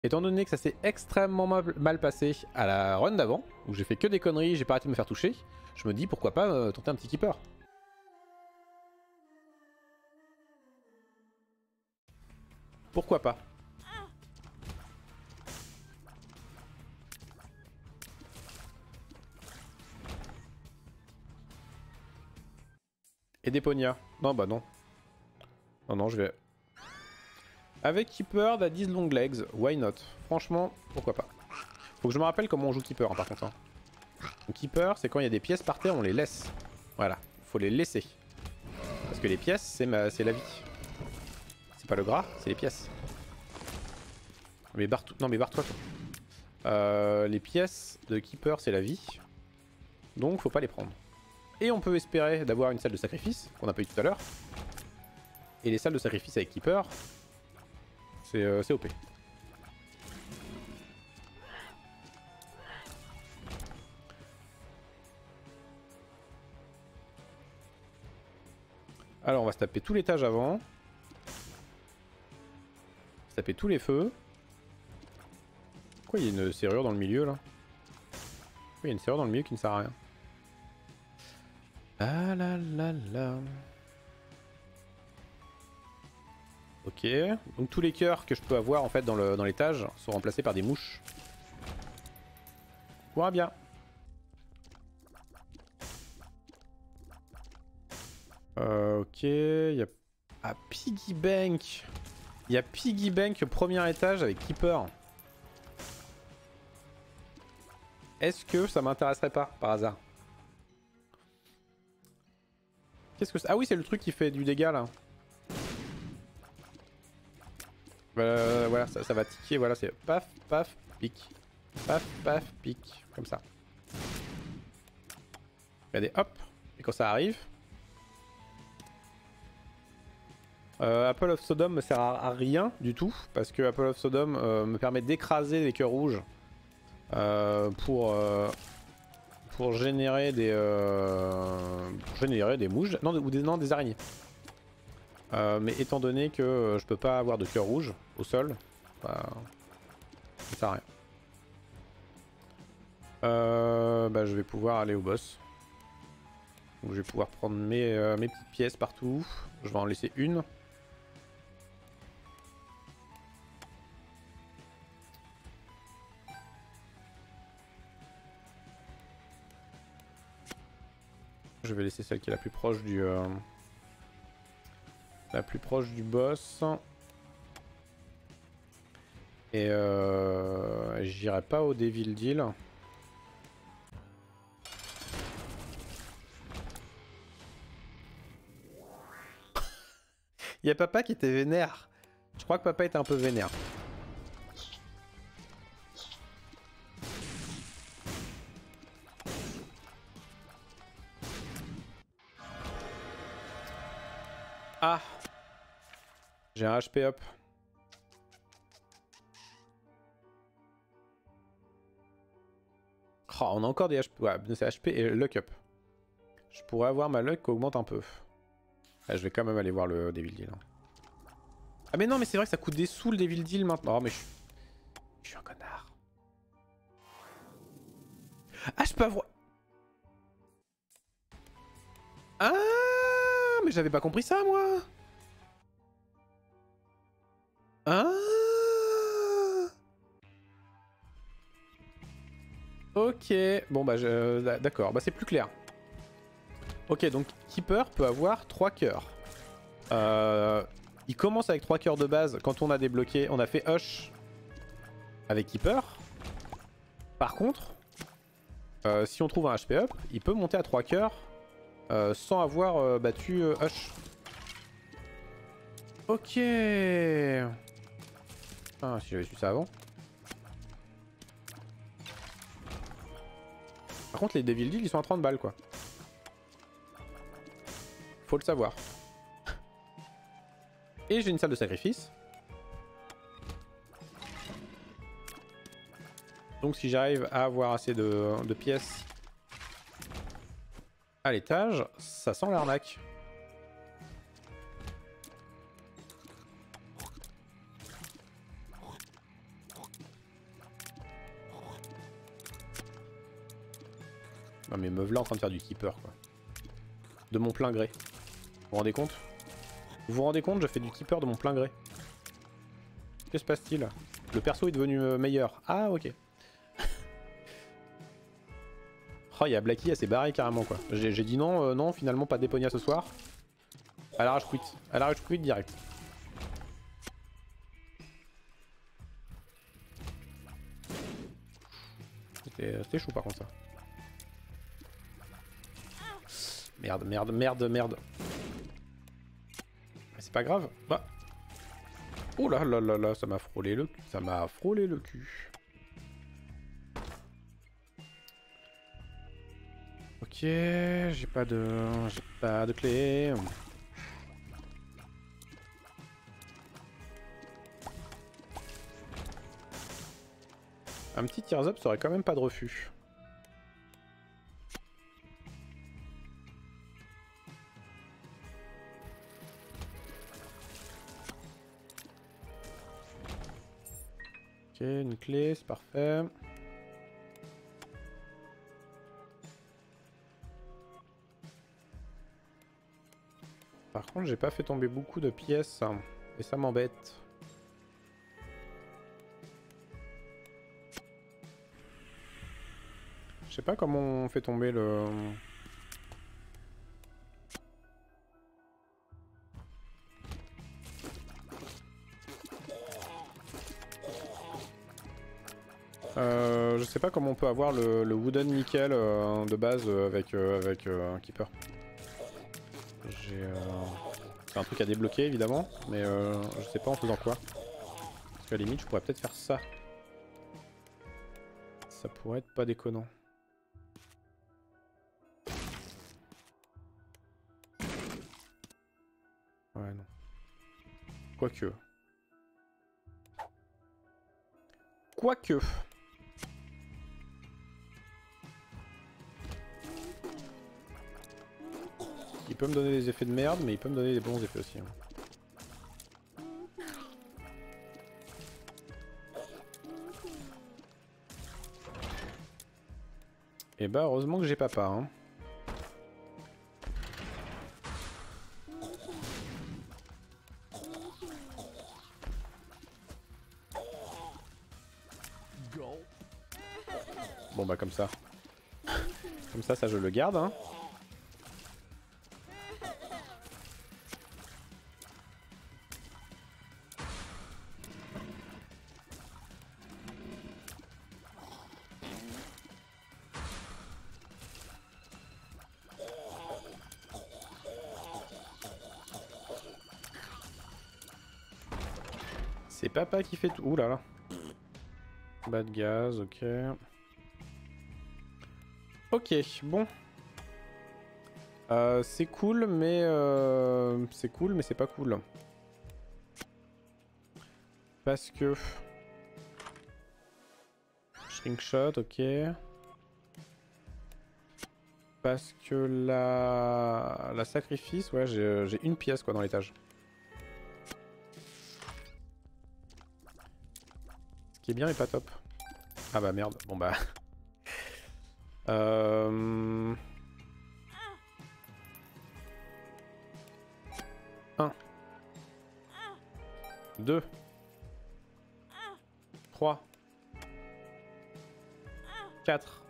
Étant donné que ça s'est extrêmement mal passé à la run d'avant, où j'ai fait que des conneries, j'ai pas arrêté de me faire toucher, je me dis pourquoi pas tenter un petit keeper. Pourquoi pas? Et des pognas. Non bah non. Non non je vais... Avec Keeper, that is long legs, why not? Franchement, pourquoi pas. Faut que je me rappelle comment on joue Keeper hein, par contre. Hein. Donc, Keeper, c'est quand il y a des pièces par terre, on les laisse. Voilà, faut les laisser. Parce que les pièces, c'est la vie. C'est pas le gras, c'est les pièces. Mais barre non mais barre-toi toi. Les pièces de Keeper, c'est la vie. Donc faut pas les prendre. Et on peut espérer d'avoir une salle de sacrifice, qu'on n'a pas eu tout à l'heure. Et les salles de sacrifice avec Keeper, c'est OP. Alors on va se taper tout l'étage avant. Se taper tous les feux. Pourquoi il y a une serrure dans le milieu là? Pourquoi il y a une serrure dans le milieu qui ne sert à rien? Ah là là là. Ok, donc tous les cœurs que je peux avoir en fait dans l'étage sont remplacés par des mouches. On verra bien. Ok, il y a... Ah, Piggy Bank. Il y a Piggy Bank premier étage avec Keeper. Est-ce que ça m'intéresserait pas par hasard? Qu'est-ce que c'est? Ah oui, c'est le truc qui fait du dégât là. Voilà, ça va tiquer, voilà, c'est paf, paf, pic. Paf, paf, pic. Comme ça. Regardez, hop. Et quand ça arrive... Apple of Sodom me sert à rien du tout. Parce que Apple of Sodom me permet d'écraser les cœurs rouges. Pour générer des... mouches. Non, non, des araignées. Mais étant donné que je peux pas avoir de cœur rouge au sol, bah, ça sert à rien. Bah, je vais pouvoir aller au boss. Donc, je vais pouvoir prendre mes petites pièces partout. Je vais en laisser une. Je vais laisser celle qui est la plus proche du... la plus proche du boss. Et j'irai pas au Devil Deal. Il y a papa qui était vénère. Je crois que papa était un peu vénère. Ah, j'ai un HP up. Oh, on a encore des HP. Ouais, c'est HP et luck up. Je pourrais avoir ma luck qui augmente un peu. Ah, je vais quand même aller voir le Devil Deal. Ah mais non, mais c'est vrai que ça coûte des sous le Devil Deal maintenant. Oh mais je suis un connard. Ah, je peux avoir... Ah, mais j'avais pas compris ça moi. Ah. Ok, bon bah d'accord, bah c'est plus clair. Ok, donc Keeper peut avoir 3 cœurs. Il commence avec 3 cœurs de base quand on a débloqué, on a fait Hush avec Keeper. Par contre, si on trouve un HP up, il peut monter à 3 cœurs sans avoir battu Hush. Ok. Ah, si j'avais su ça avant. Par contre, les Devil Deal, ils sont à 30 balles, quoi. Faut le savoir. Et j'ai une salle de sacrifice. Donc si j'arrive à avoir assez de pièces à l'étage, ça sent l'arnaque. Non mais meuf là en train de faire du keeper quoi. De mon plein gré. Vous vous rendez compte? Vous vous rendez compte, je fais du keeper de mon plein gré. Que se passe-t-il? Le perso est devenu meilleur. Ah ok. Oh y'a Blacky, elle s'est barrée carrément quoi. J'ai dit non, non finalement pas d'Eponia ce soir. Elle a rage quit. Elle a rage quit direct. C'était chaud par contre ça. Merde, merde, merde, merde. C'est pas grave. Bah. Oh là là là là, ça m'a frôlé le cul. Ça m'a frôlé le cul. Ok, j'ai pas de clé. Un petit tears up, ça aurait quand même pas de refus. Ok, une clé, c'est parfait. Par contre, j'ai pas fait tomber beaucoup de pièces, hein, et ça m'embête. Je sais pas comment on fait tomber le... je sais pas comment on peut avoir le wooden nickel de base avec un keeper. C'est un truc à débloquer évidemment, mais je sais pas en faisant quoi. Parce qu'à la limite je pourrais peut-être faire ça. Ça pourrait être pas déconnant. Ouais non. Quoique. Quoique. Il peut me donner des effets de merde, mais il peut me donner des bons effets aussi. Hein. Et bah heureusement que j'ai papa. Hein. Bon bah comme ça. Comme ça je le garde. Hein. C'est papa qui fait tout. Ouh là là. Bas de gaz, ok. Ok, bon. C'est cool, mais c'est pas cool. Parce que shrink shot, ok. Parce que la sacrifice, ouais, j'ai une pièce quoi dans l'étage. Ce qui est bien mais pas top. Ah bah merde, bon bah. 1 2 3 4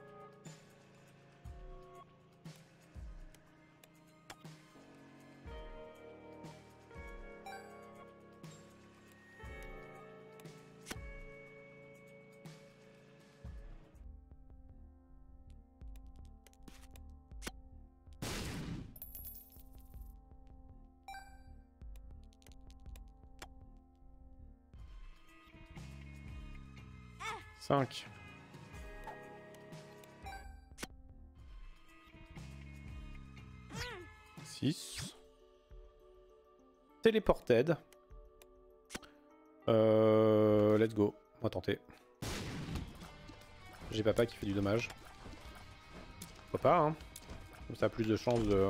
5 6 Teleported. Let's go. On va tenter. J'ai papa qui fait du dommage. Pourquoi pas, hein. Comme ça, plus de chances de...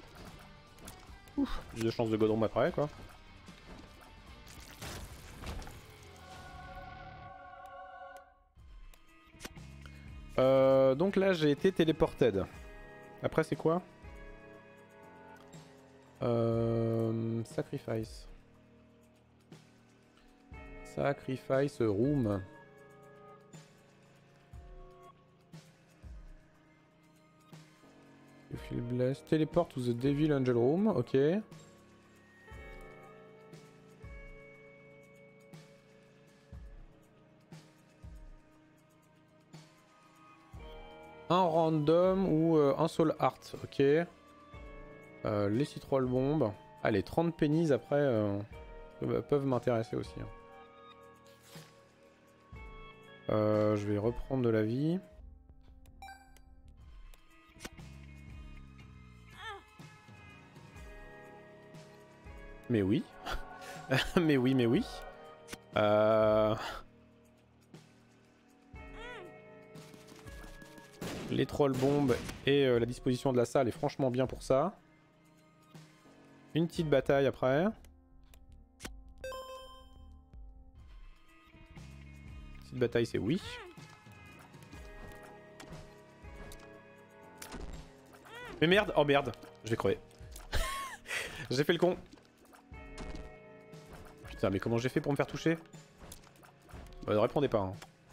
Ouf, plus de chances de godron après, quoi. Donc là j'ai été téléported. Après c'est quoi? Sacrifice. Sacrifice room. You feel blessed. Teleport to the Devil Angel Room. Ok. Un random ou un soul heart. Ok. Les citrolles bombes. Ah, les 30 pennies après peuvent m'intéresser aussi. Je vais reprendre de la vie. Mais oui. Mais oui, mais oui. Les trolls bombes et la disposition de la salle est franchement bien pour ça. Une petite bataille après. Petite bataille, c'est oui. Mais merde, oh merde, je vais crever. J'ai fait le con. Putain, mais comment j'ai fait pour me faire toucher? Bah, ne répondez pas. Hein.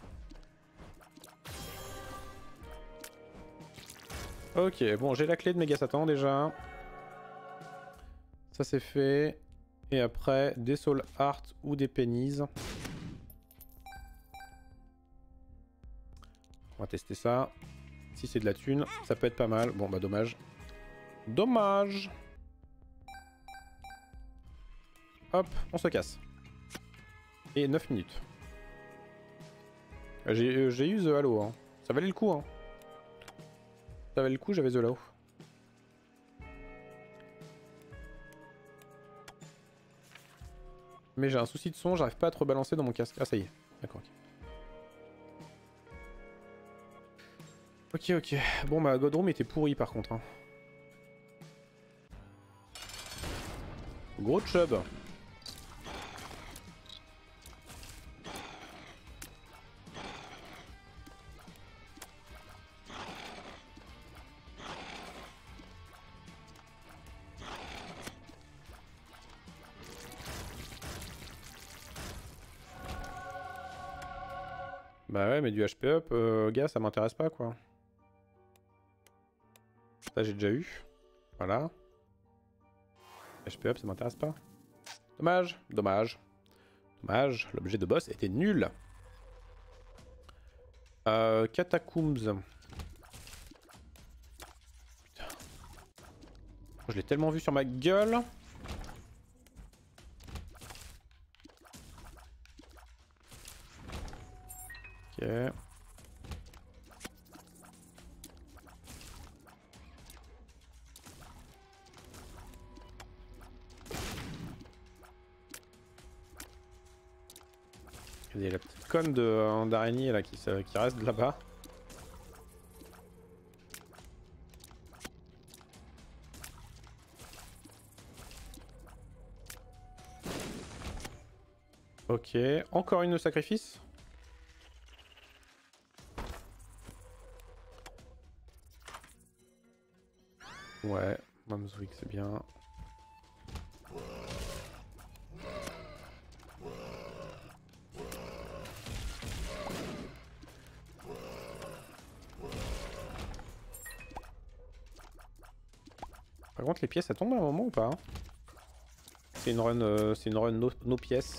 Ok, bon, j'ai la clé de Méga Satan déjà. Ça c'est fait. Et après, des Soul Heart ou des Pennies. On va tester ça. Si c'est de la thune, ça peut être pas mal. Bon, bah dommage. Dommage. Hop, on se casse. Et 9 minutes. J'ai eu The Halo. Hein. Ça valait le coup. Hein. Ça valait le coup, j'avais The Halo. Mais j'ai un souci de son, j'arrive pas à te rebalancer dans mon casque. Ah, ça y est. D'accord, ok. Ok. Bon, bah, Godroom était pourri par contre. Hein. Gros chub. Bah ouais, mais du HP up, gars, ça m'intéresse pas quoi. Ça j'ai déjà eu. Voilà. HP up, ça m'intéresse pas. Dommage, dommage. Dommage, l'objet de boss était nul. Catacombs. Putain. Je l'ai tellement vu sur ma gueule. Ok. Il y a la petite conne d'araignée là qui reste là-bas. Ok, encore une sacrifice. Ouais, Mamswick c'est bien. Par contre les pièces elles tombent à un moment ou pas hein? C'est une run, no pièces.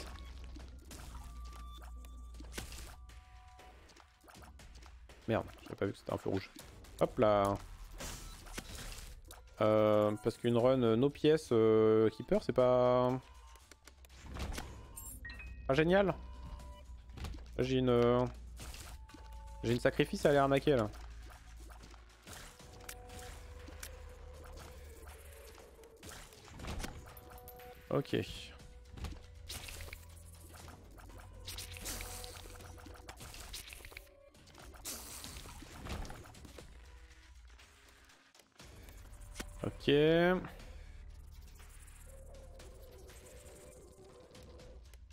Merde, j'avais pas vu que c'était un feu rouge. Hop là. Parce qu'une run no pièces Keeper c'est pas... Pas génial. J'ai une sacrifice à aller arnaquer là. Ok. Ok.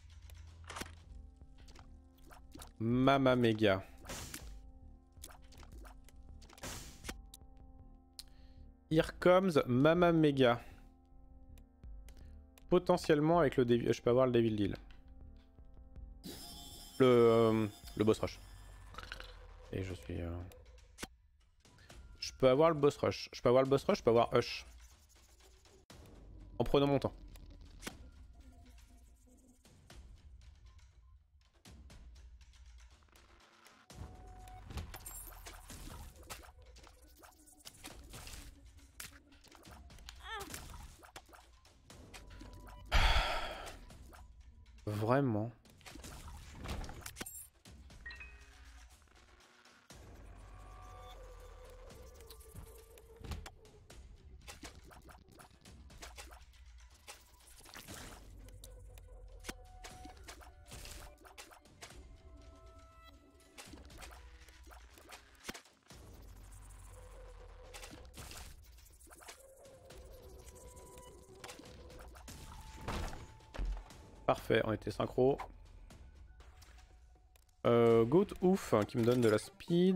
Mama Mega. Here comes Mama Mega. Potentiellement avec le Devil... Je peux avoir le Devil Deal. Le boss rush. Et je suis... Je peux avoir le boss rush. Je peux avoir le boss rush, je peux avoir Hush. En prenant mon temps. Vraiment. Parfait, on était synchro. Goat ouf qui me donne de la speed.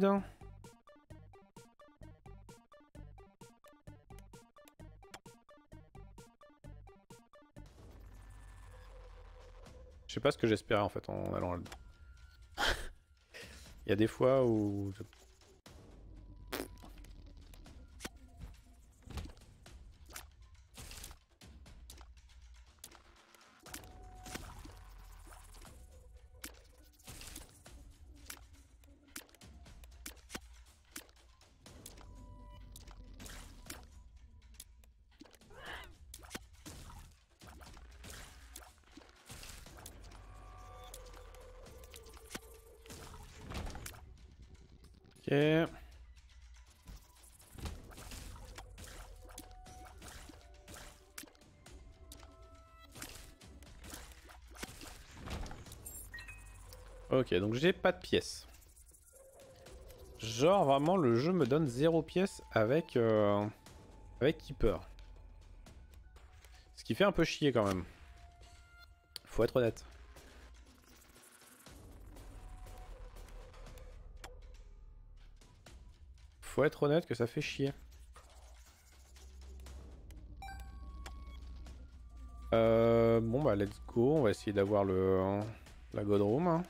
Je sais pas ce que j'espérais en fait en allant. Il y a des fois où... Ok. Ok, donc j'ai pas de pièces. Genre vraiment le jeu me donne 0 pièces avec avec Keeper. Ce qui fait un peu chier quand même. Faut être honnête. Faut être honnête que ça fait chier. Bon bah let's go, on va essayer d'avoir la God Room. Hein.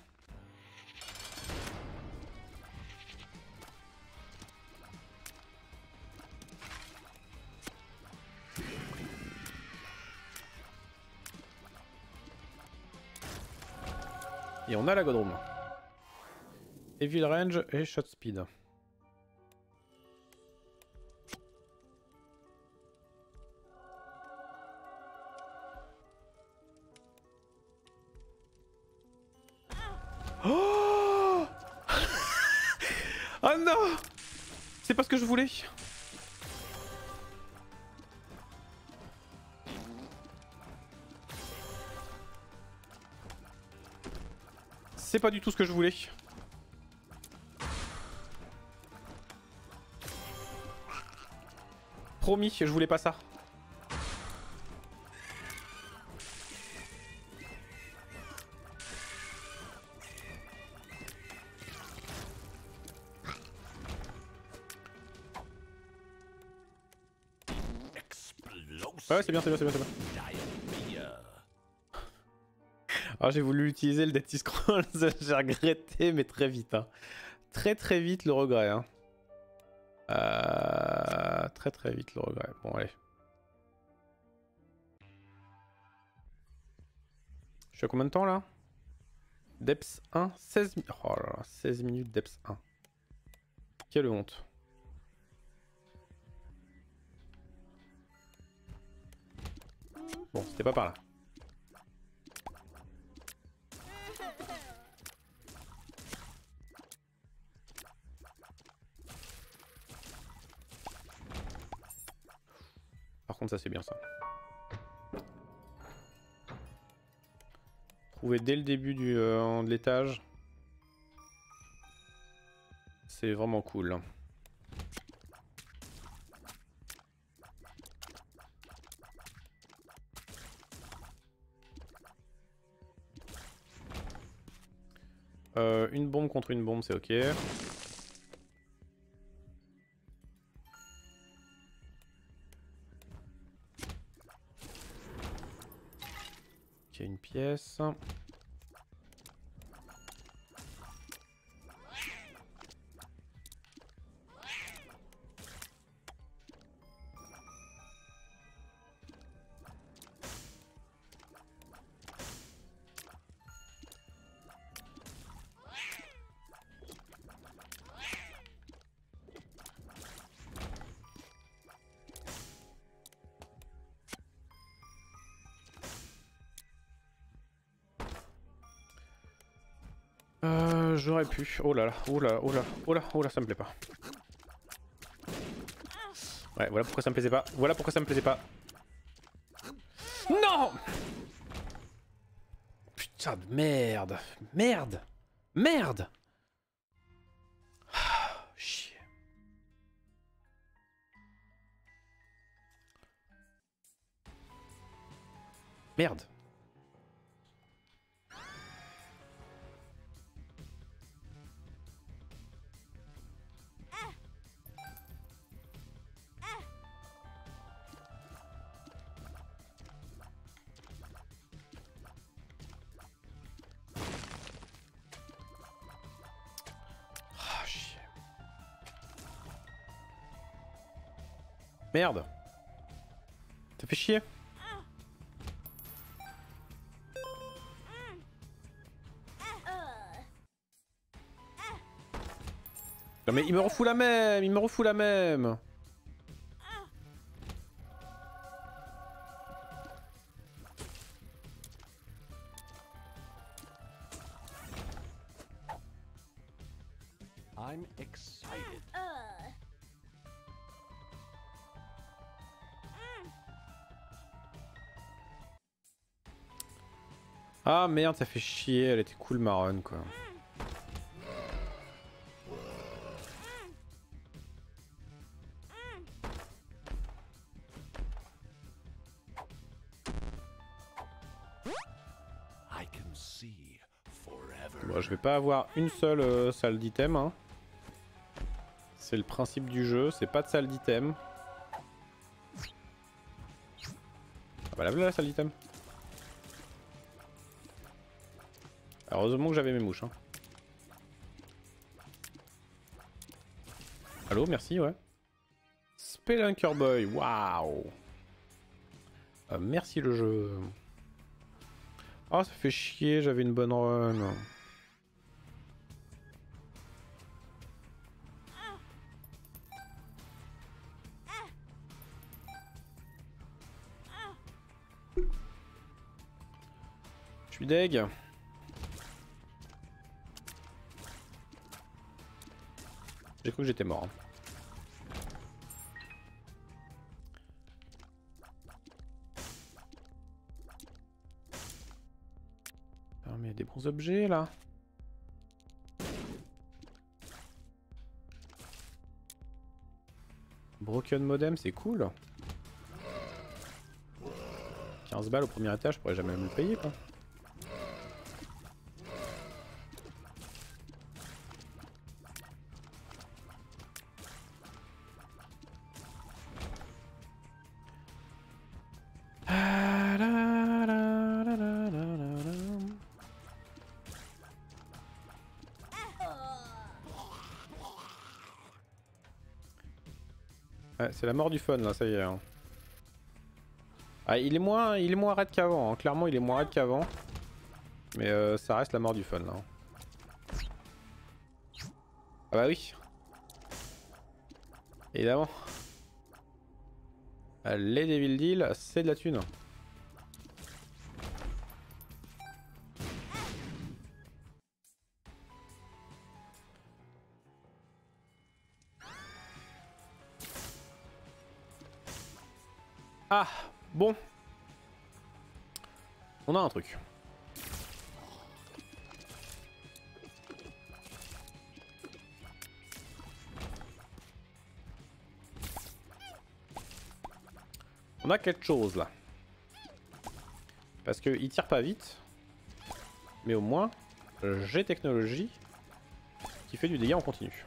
Et on a la God Room. Evil Range et Shot Speed. Oh oh non! C'est pas ce que je voulais. C'est pas du tout ce que je voulais. Promis, je voulais pas ça. Ouais, c'est bien, c'est bien, c'est bien, c'est bien. Alors j'ai voulu utiliser le Dead Sea Scrolls, j'ai regretté, mais très vite. Hein. Très très vite le regret. Hein. Très très vite le regret. Bon allez. Je suis à combien de temps là? Depths 1, 16 minutes. Oh là là, 16 minutes Depths 1. Quelle honte. Bon, c'était pas par là. Par contre, ça c'est bien ça. Trouver dès le début de l'étage. C'est vraiment cool. Une bombe contre une bombe, c'est ok. pièce. J'aurais pu. Oh là là, oh là, oh là, oh là, oh là, ça me plaît pas. Ouais, voilà pourquoi ça me plaisait pas. Voilà pourquoi ça me plaisait pas. Non! Putain de merde. Merde. Merde. Ah, chier. Merde. Merde. Ça fait chier. Non mais il me refout la même, il me refout la même. I'm excited. Ah merde, ça fait chier, elle était cool ma run quoi. Bon, je vais pas avoir une seule salle d'item. Hein. C'est le principe du jeu, c'est pas de salle d'item. Ah bah là voilà la salle d'item. Heureusement que j'avais mes mouches. Hein. Allô, merci, ouais. Spelunker Boy, waouh. Merci le jeu. Oh, ça fait chier, j'avais une bonne run. Je suis deg. J'ai cru que j'étais mort. Hein. Ah, mais il y a des bons objets là. Broken modem, c'est cool. 15 balles au premier étage, je pourrais jamais me le payer quoi. Ouais, c'est la mort du fun là, ça y est. Hein. Ah, il est moins raide qu'avant. Hein. Clairement, il est moins raide qu'avant. Mais ça reste la mort du fun là. Ah bah oui. Évidemment. Les Devil Deal, c'est de la thune. Ah, bon. On a un truc. On a quelque chose là. Parce qu'il tire pas vite. Mais au moins, j'ai technologie qui fait du dégât en continu.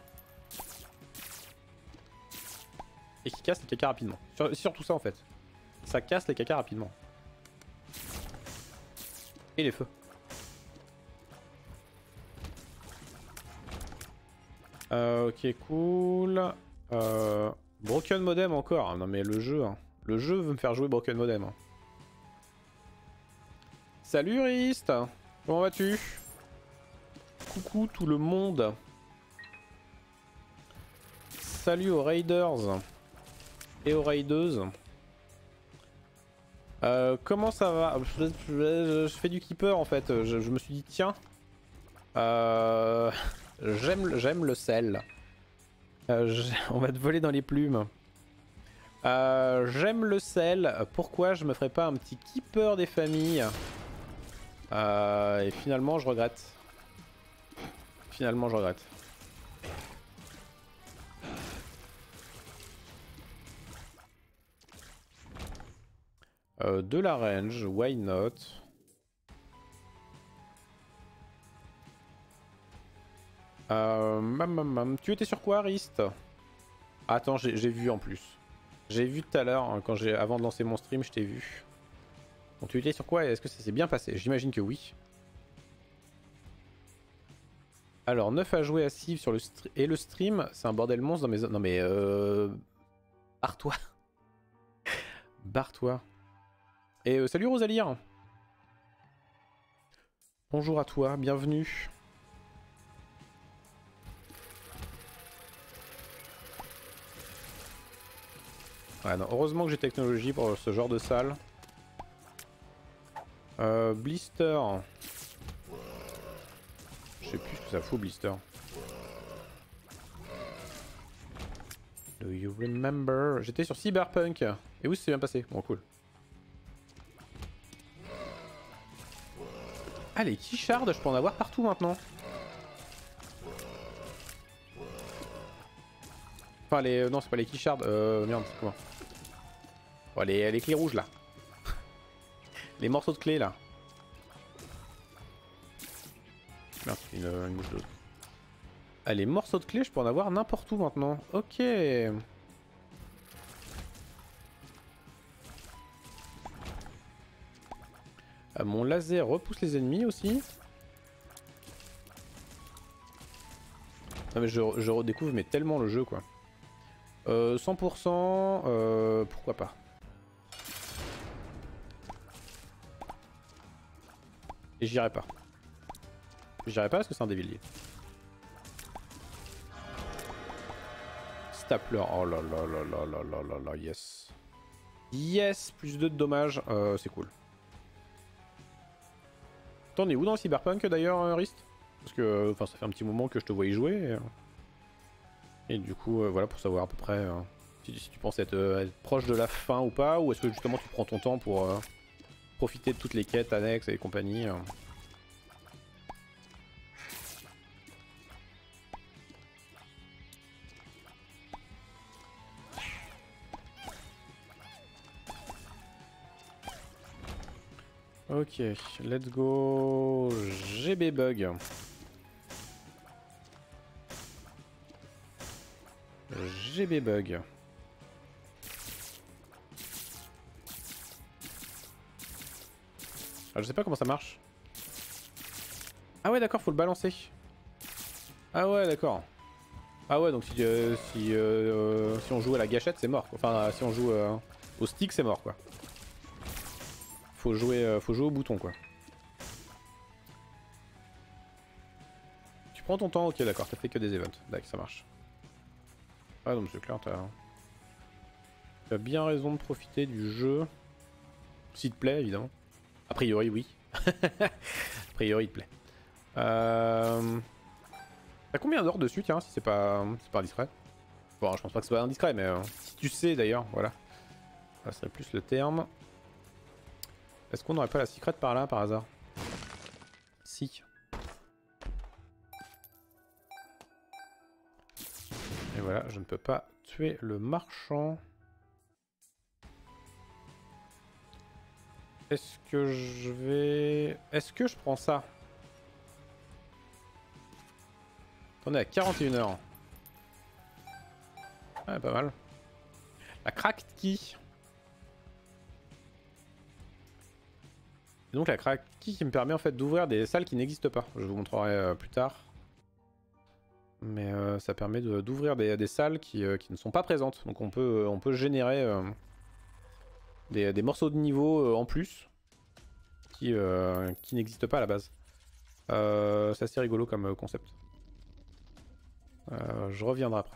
Et qui casse les caca rapidement. C'est surtout ça en fait. Ça casse les caca rapidement. Et les feux. Ok, cool. Broken Modem encore. Non mais le jeu, hein. Le jeu veut me faire jouer Broken Modem. Hein. Salut Rist. Comment vas-tu? Coucou tout le monde. Salut aux Raiders et aux Raideuses. Comment ça va? Je fais du keeper en fait. Je me suis dit tiens, j'aime le sel. On va te voler dans les plumes. J'aime le sel. Pourquoi je me ferais pas un petit keeper des familles? Et finalement je regrette. Finalement je regrette. De la range, why not? Tu étais sur quoi, Rist? Attends, j'ai vu en plus. J'ai vu tout à l'heure, hein, avant de lancer mon stream, je t'ai vu. Donc tu étais sur quoi et est-ce que ça s'est bien passé? J'imagine que oui. Alors, 9 à jouer à Civ sur le stream, c'est un bordel monstre dans mes... Non mais barre-toi. Barre-toi. Et salut Rosalir. Bonjour à toi, bienvenue. Ouais, non, heureusement que j'ai technologie pour ce genre de salle. Blister. Je sais plus ce que ça fout, Blister. Do you remember? J'étais sur Cyberpunk. Et oui, c'est bien passé. Bon, cool. Ah, les Keyshards, je peux en avoir partout maintenant. Enfin, les... non, c'est pas les Keyshards. Merde, c'est comment? Oh, les clés rouges, là. Les morceaux de clés, là. Merde, une bouche d'eau. Ah, les morceaux de clés, je peux en avoir n'importe où maintenant. Ok. Ah, mon laser repousse les ennemis aussi. Non mais je redécouvre mais tellement le jeu quoi. 100%, pourquoi pas. Et j'irai pas. J'irai pas parce que c'est un dévillier. Stapler, oh là là là là là là là là, yes. Yes, plus 2 de dommages, c'est cool. T'en es où dans Cyberpunk d'ailleurs, Rist? Parce que ça fait un petit moment que je te voyais jouer. Et du coup, voilà, pour savoir à peu près si tu penses être proche de la fin ou pas, ou est-ce que justement tu prends ton temps pour profiter de toutes les quêtes annexes et compagnie. Ok, let's go. GB bug. GB bug. Ah, je sais pas comment ça marche. Ah ouais, d'accord, faut le balancer. Ah ouais, d'accord. Ah ouais, donc si on joue à la gâchette, c'est mort. Enfin, si on joue au stick, c'est mort, quoi. Faut jouer au bouton, quoi. Tu prends ton temps, ok, d'accord, t'as fait que des events. D'accord, ça marche. Ah non, c'est clair, t'as bien raison de profiter du jeu. S'il te plaît, évidemment. A priori, oui. A priori, il te plaît. T'as combien d'heures dessus, tiens, si c'est pas indiscret? Bon, je pense pas que ce soit indiscret, mais si tu sais d'ailleurs, voilà. Ça serait plus le terme. Est-ce qu'on n'aurait pas la secrète par là, par hasard? Si. Et voilà, je ne peux pas tuer le marchand. Est-ce que je vais... Est-ce que je prends ça? On est à 41 heures. Ouais, pas mal. La cracked key. Et donc la Kraki qui me permet en fait d'ouvrir des salles qui n'existent pas. Je vous montrerai plus tard. Mais ça permet d'ouvrir des salles qui ne sont pas présentes. Donc on peut générer des morceaux de niveau en plus qui n'existent pas à la base. C'est assez rigolo comme concept. Je reviendrai après.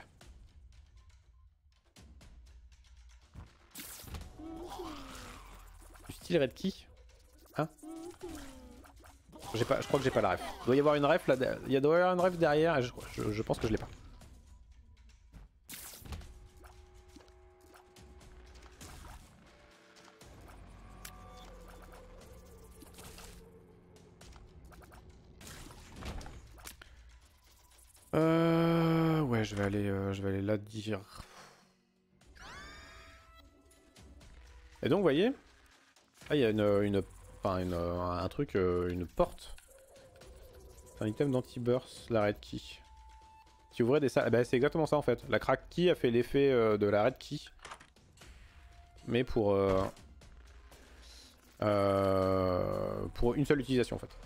Du style Red Key. Hein? Je crois que j'ai pas la ref. Il doit y avoir une ref là. Il doit y avoir une ref derrière et je pense que je l'ai pas. Ouais, je vais aller là dire. Et donc, vous voyez, ah, il y a un truc, une porte. C'est un item d'anti-burst, la red key. Qui ouvrait des salles. Bah, c'est exactement ça en fait. La crack key a fait l'effet de la red key. Mais pour une seule utilisation en fait.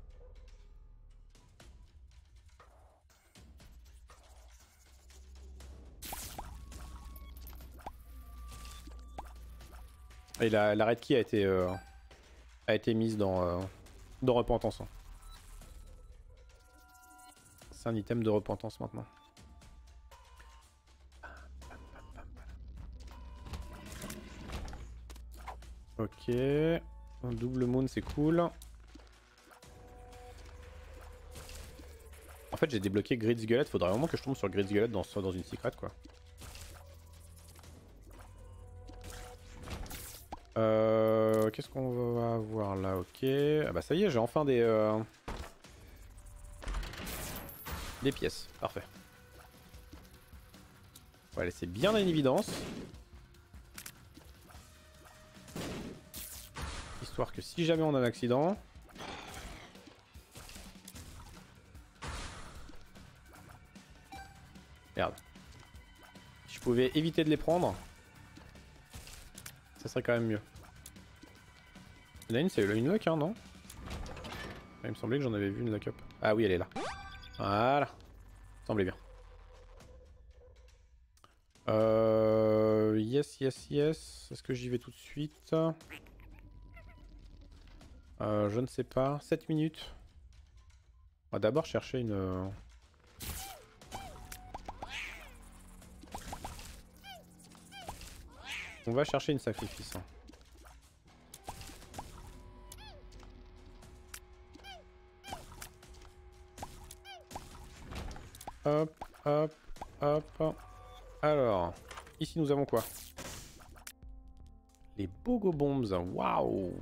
Et la red key a été mise dans Repentance. C'est un item de repentance maintenant. Ok. Un double moon, c'est cool. En fait, j'ai débloqué Grid's Gullet. Faudrait vraiment que je tombe sur Grid's Gullet dans une secret, quoi. Qu'est-ce qu'on va avoir là? Ok. Ah bah ça y est, j'ai enfin des pièces. Parfait. On va laisser bien en évidence. Histoire que si jamais on a un accident... Merde. Si je pouvais éviter de les prendre, ça serait quand même mieux. Il y en a une, c'est une luck, hein, non? Il me semblait que j'en avais vu une luck up. Ah oui, elle est là. Voilà. Semblait bien. Yes. Est-ce que j'y vais tout de suite? Je ne sais pas. 7 minutes. On va d'abord chercher une... On va chercher une sacrifice. Hein. Hop. Alors, ici nous avons quoi? Les Bogo Bombs. Waouh!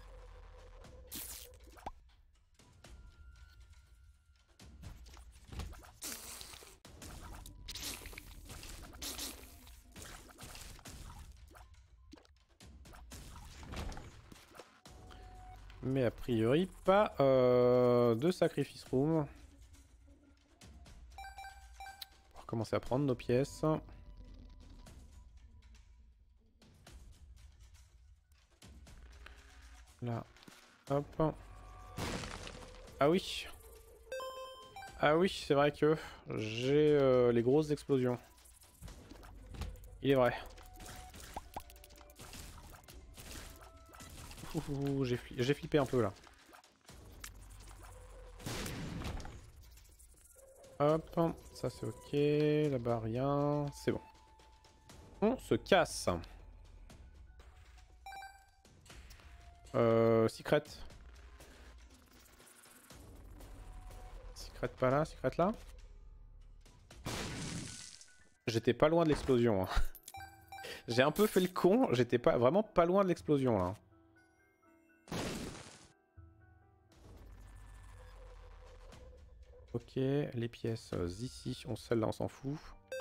Mais a priori, pas de sacrifice room. On va commencer à prendre nos pièces. Là, hop. Ah oui. Ah oui, c'est vrai que j'ai les grosses explosions. Il est vrai. J'ai flippé un peu là. Hop, ça c'est ok, là-bas rien, c'est bon. On se casse. Secret. Secret pas là, secret là. J'étais pas loin de l'explosion. Hein. J'ai un peu fait le con, j'étais vraiment pas loin de l'explosion là. Ok, les pièces ici, celle-là on s'en fout.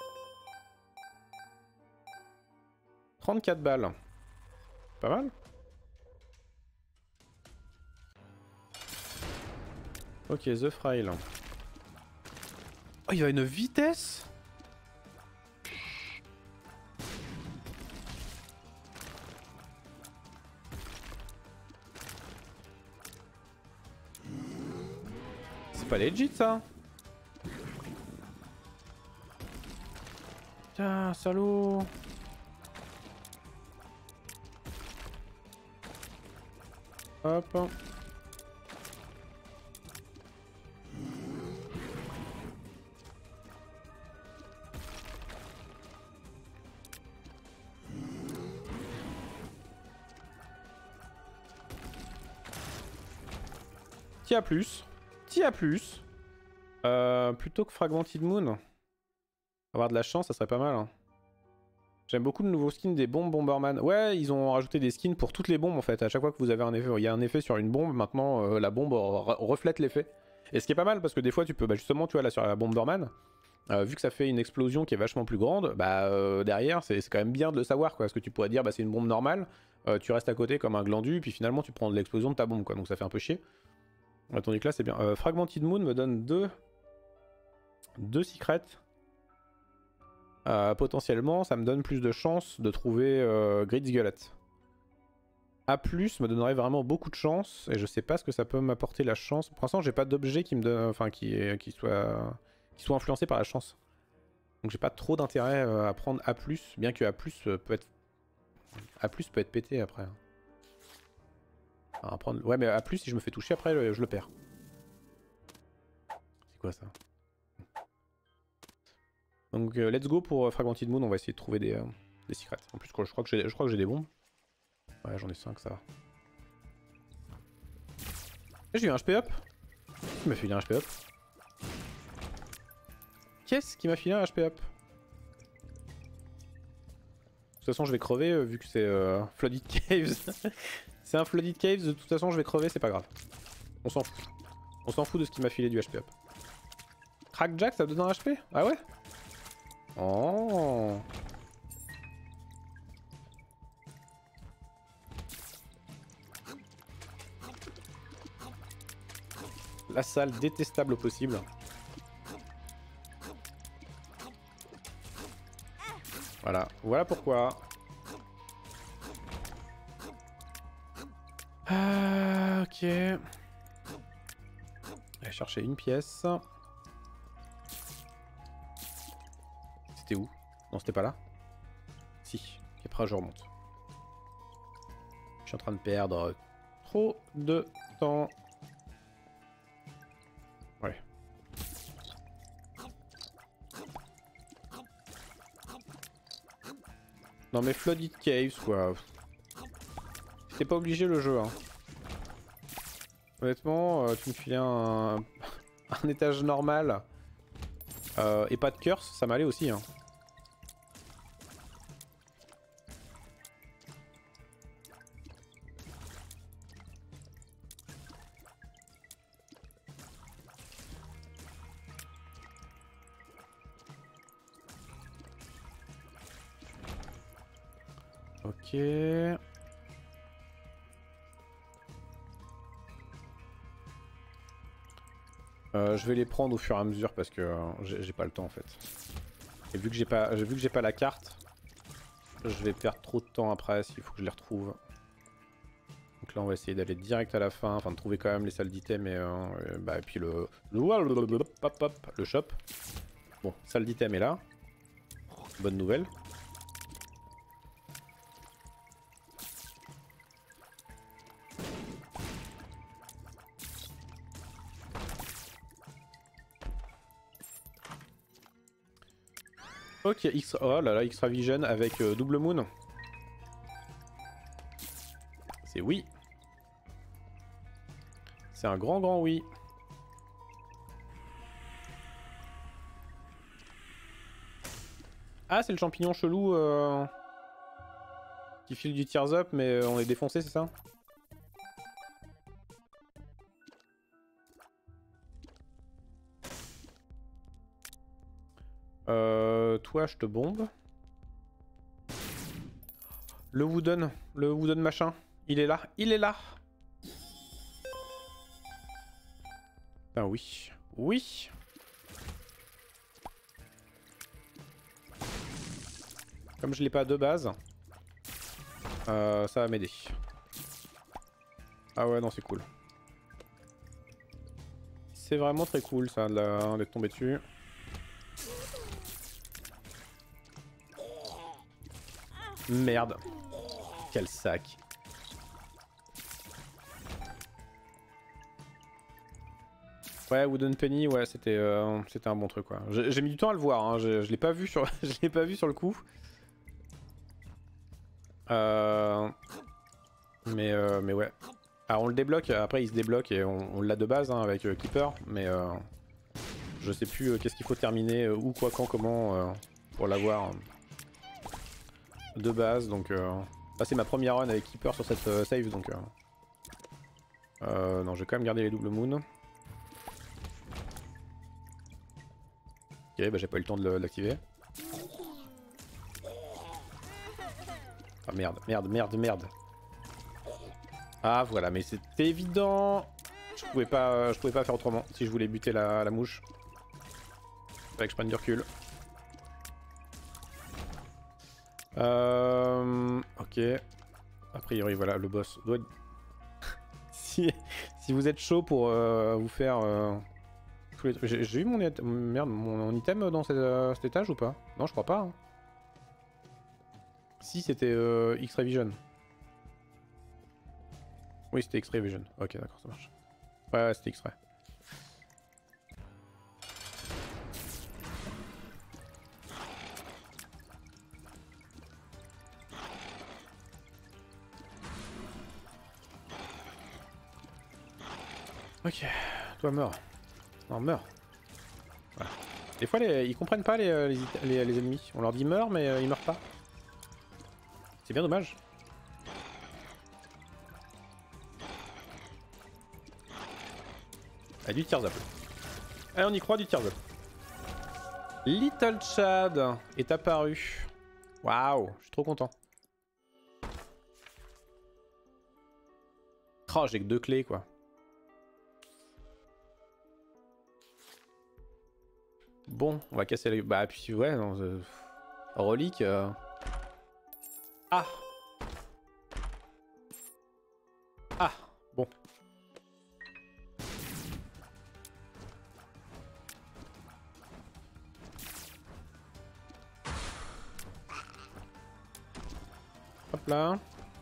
34 balles. Pas mal. Ok, The Frail. Oh, il y a une vitesse. pas legit ça. Putain, salaud. Hop. T'y a plus. T'y a plus. Plutôt que Fragmented Moon. Avoir de la chance, ça serait pas mal. Hein. J'aime beaucoup le nouveau skin des bombes Bomberman. Ouais, ils ont rajouté des skins pour toutes les bombes en fait. À chaque fois que vous avez un effet, il y a un effet sur une bombe, maintenant la bombe reflète l'effet. Et ce qui est pas mal parce que des fois tu peux, bah justement tu vois là sur la Bomberman, vu que ça fait une explosion qui est vachement plus grande, bah derrière c'est quand même bien de le savoir quoi. Parce que tu pourrais dire bah c'est une bombe normale, tu restes à côté comme un glandu, puis finalement tu prends de l'explosion de ta bombe quoi. Donc ça fait un peu chier. Tandis que là c'est bien. Fragmented Moon me donne deux secrets. Potentiellement, ça me donne plus de chances de trouver Grid's Gullet. A+, me donnerait vraiment beaucoup de chance, et je sais pas ce que ça peut m'apporter la chance. Pour l'instant, j'ai pas d'objet qui me donne, enfin, qui soit influencé par la chance. Donc j'ai pas trop d'intérêt à prendre A+, bien que A+, peut être pété après. Enfin, ouais, mais A+, si je me fais toucher après, je le perds. C'est quoi ça? Donc let's go pour Fragmented Moon, on va essayer de trouver des secrets. En plus je crois que j'ai des bombes. Ouais j'en ai 5, ça va. J'ai eu un HP up. Qui m'a filé un HP up? Qu'est-ce qui m'a filé un HP up? De toute façon je vais crever vu que c'est Flooded Caves. C'est un Flooded Caves, de toute façon je vais crever, c'est pas grave. On s'en fout. On s'en fout de ce qui m'a filé du HP up. Crackjack ça donne un HP? Ah ouais? Oh. La salle détestable au possible. Voilà, voilà pourquoi. Ah, ok. Allez chercher une pièce. C'était où? Non, c'était pas là? Si. Et après, je remonte. Je suis en train de perdre trop de temps. Ouais. Non mais Flooded Caves quoi. C'est pas obligé le jeu hein. Honnêtement, tu me filais un étage normal et pas de curse, ça m'allait aussi hein. Ok. Je vais les prendre au fur et à mesure parce que j'ai pas le temps en fait. Et vu que j'ai pas la carte, je vais perdre trop de temps après s'il faut que je les retrouve. Donc là on va essayer d'aller direct à la fin, enfin de trouver quand même les salles d'items et puis le shop. Bon, salle d'item est là. Bonne nouvelle. Ok, oh là là, Extra Vision avec double moon. C'est oui. C'est un grand oui. Ah, c'est le champignon chelou qui file du tears up, mais on est défoncé, c'est ça? Toi, je te bombe. Le wooden machin, il est là, il est là. Ah oui, oui. Comme je l'ai pas de base, ça va m'aider. Ah ouais, non, c'est cool. C'est vraiment très cool ça d'être tombé dessus. Merde. Quel sac. Ouais, Wooden Penny, ouais, c'était un bon truc quoi. J'ai mis du temps à le voir, hein. Je l'ai pas vu sur, je l'ai pas vu sur le coup. Mais ouais. Alors on le débloque, après il se débloque et on l'a de base hein, avec Keeper, mais je sais plus qu'est-ce qu'il faut terminer, où, quoi, quand, comment pour l'avoir de base. Donc là c'est ma première run avec Keeper sur cette save, donc non, je vais quand même garder les double moon. Ok, bah j'ai pas eu le temps de l'activer. Ah merde, merde, merde, merde. Ah voilà, mais c'était évident. Je pouvais pas faire autrement si je voulais buter la mouche. Fallait que je prenne du recul. Ok. A priori, voilà, le boss doit être... si vous êtes chaud pour vous faire... J'ai eu mon, merde, mon item dans cet étage ou pas? Non, je crois pas. Hein. Si, c'était X-Ray Vision. Oui, c'était X-Ray Vision. Ok, d'accord, ça marche. Ouais, c'était X-Ray. Ok, toi meurs. Non, meurs. Voilà. Des fois, ils comprennent pas les ennemis. On leur dit meurs, mais ils meurent pas. C'est bien dommage. Ah, du Tears Up. Allez, on y croit, du Tears Up. Little Chad est apparu. Waouh, je suis trop content. Oh, j'ai que 2 clés, quoi. Bon, on va casser les... Bah, puis ouais, non, relique... Ah. Ah, bon. Hop là.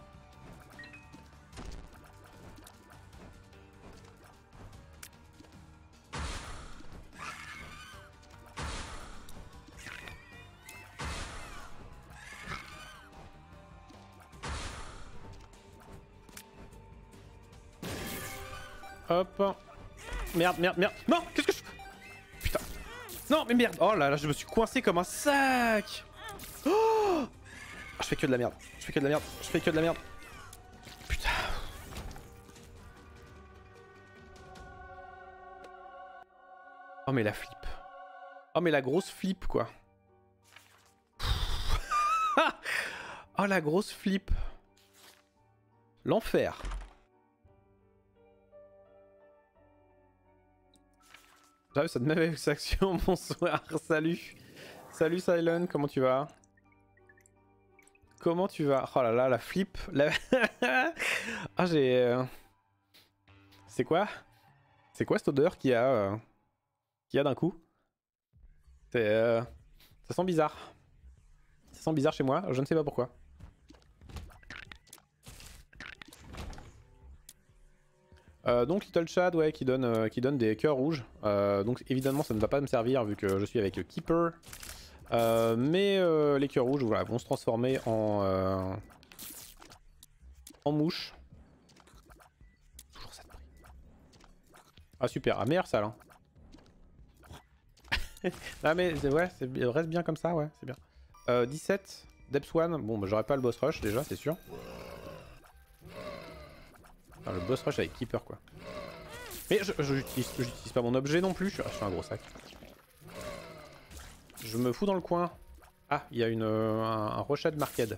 Hop. Merde, merde, merde. Non, qu'est-ce que je... Putain. Non, mais merde. Oh là là, je me suis coincé comme un sac. Oh, je fais que de la merde. Je fais que de la merde. Je fais que de la merde. Putain. Oh mais la flip. Oh mais la grosse flip quoi. Oh la grosse flip. L'enfer. J'arrive, ça te met avec action. Bonsoir, salut. Salut Silent, comment tu vas? Comment tu vas? Oh là là, la flip. La... ah j'ai... C'est quoi? C'est quoi cette odeur qu'il y a d'un coup? C'est... Ça sent bizarre. Ça sent bizarre chez moi, je ne sais pas pourquoi. Donc Little Chad, ouais, qui donne des cœurs rouges. Donc évidemment ça ne va pas me servir vu que je suis avec le Keeper. Mais les cœurs rouges voilà, vont se transformer en mouche. Toujours ça de prix. Ah super, ah meilleure salle. Hein. Ah mais ouais, reste bien comme ça, ouais, c'est bien. 17, Depth One, bon bah j'aurais pas le boss rush déjà, c'est sûr. Enfin, le boss rush avec Keeper quoi. Mais je n'utilise pas mon objet non plus, je suis un gros sac. Je me fous dans le coin. Ah, il y a un Rochade Marked.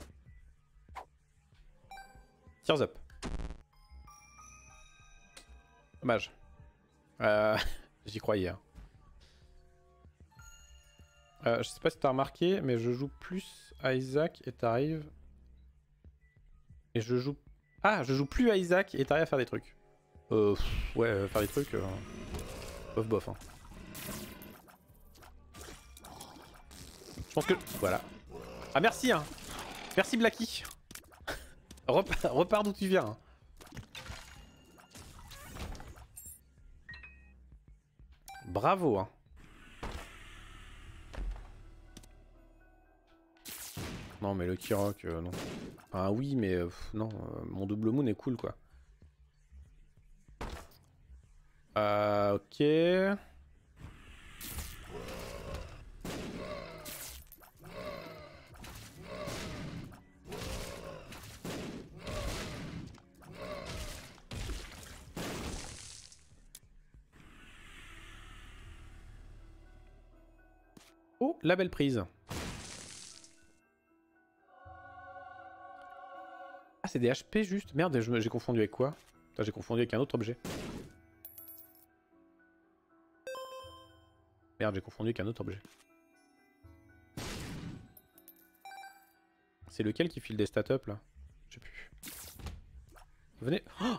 Tears Up. Dommage. J'y croyais. Hein. Je sais pas si t'as remarqué, mais je joue plus à Isaac et t'arrives... Et je joue... Ah, je joue plus à Isaac et t'arrives à faire des trucs. Ouais, faire des trucs... Bof bof. Hein. Je pense que... Voilà. Ah merci hein. Merci Blacky. Repars d'où tu viens. Hein. Bravo hein. Non mais le Kirok, non. Ah oui mais non, mon double moon est cool quoi. Ok. Oh, la belle prise. Ah, c'est des HP juste. Merde, j'ai confondu avec quoi? J'ai confondu avec un autre objet. Merde, j'ai confondu avec un autre objet. C'est lequel qui file des stats up là? Je sais plus. Venez. Oh,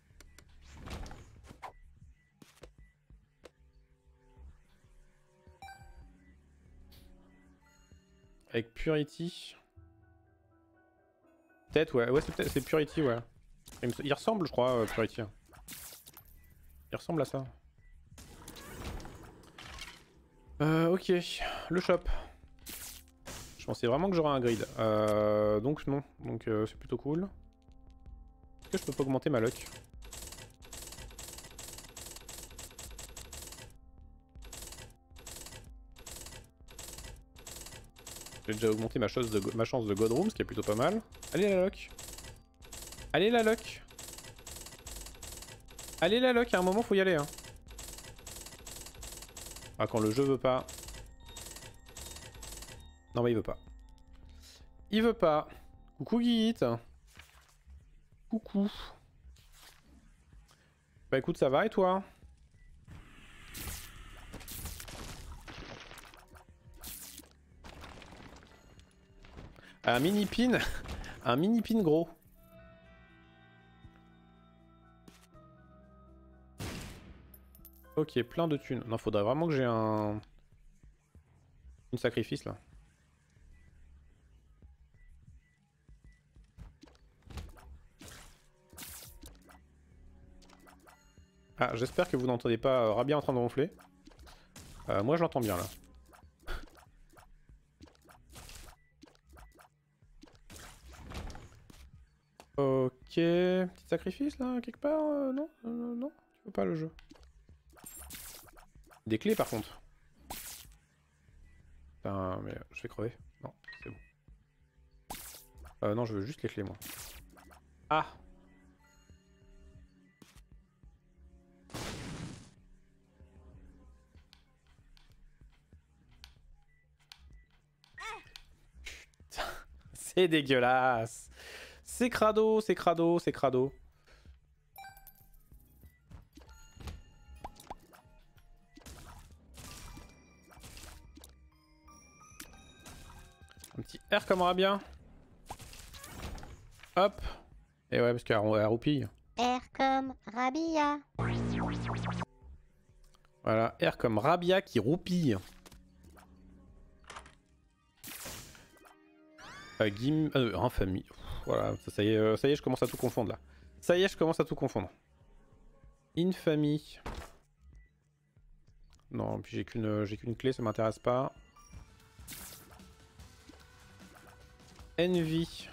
avec Purity. Peut-être, ouais. Ouais, c'est Purity, ouais. Il ressemble, je crois, Purity. Il ressemble à ça. Ok. Le shop. Je pensais vraiment que j'aurais un grid. Donc non. Donc c'est plutôt cool. Est-ce que je peux pas augmenter ma luck? J'ai déjà augmenté ma chance de God Room, ce qui est plutôt pas mal. Allez la lock. Allez la lock. Allez la lock, à un moment faut y aller. Hein. Ah quand le jeu veut pas. Non mais il veut pas. Il veut pas. Coucou Guit. Coucou. Bah écoute ça va et toi? Un mini pin. Un mini pin gros. Ok, plein de thunes. Non, faudrait vraiment que j'ai un... Une sacrifice là. Ah, j'espère que vous n'entendez pas Rabia en train de ronfler. Moi je l'entends bien là. Ok, petit sacrifice là, quelque part non, non, tu veux pas le jeu. Des clés par contre. Putain, mais je vais crever. Non, c'est bon. Non, je veux juste les clés moi. Ah! Putain, c'est dégueulasse! C'est crado, c'est crado, c'est crado. Un petit R comme Rabia. Hop. Et ouais, parce qu'elle roupille. R comme Rabia. Voilà, R comme Rabia qui roupille. Infamie. Voilà, ça y est, je commence à tout confondre là. Ça y est, je commence à tout confondre. Infamie. Non, puis j'ai qu'une clé, ça m'intéresse pas. Envy.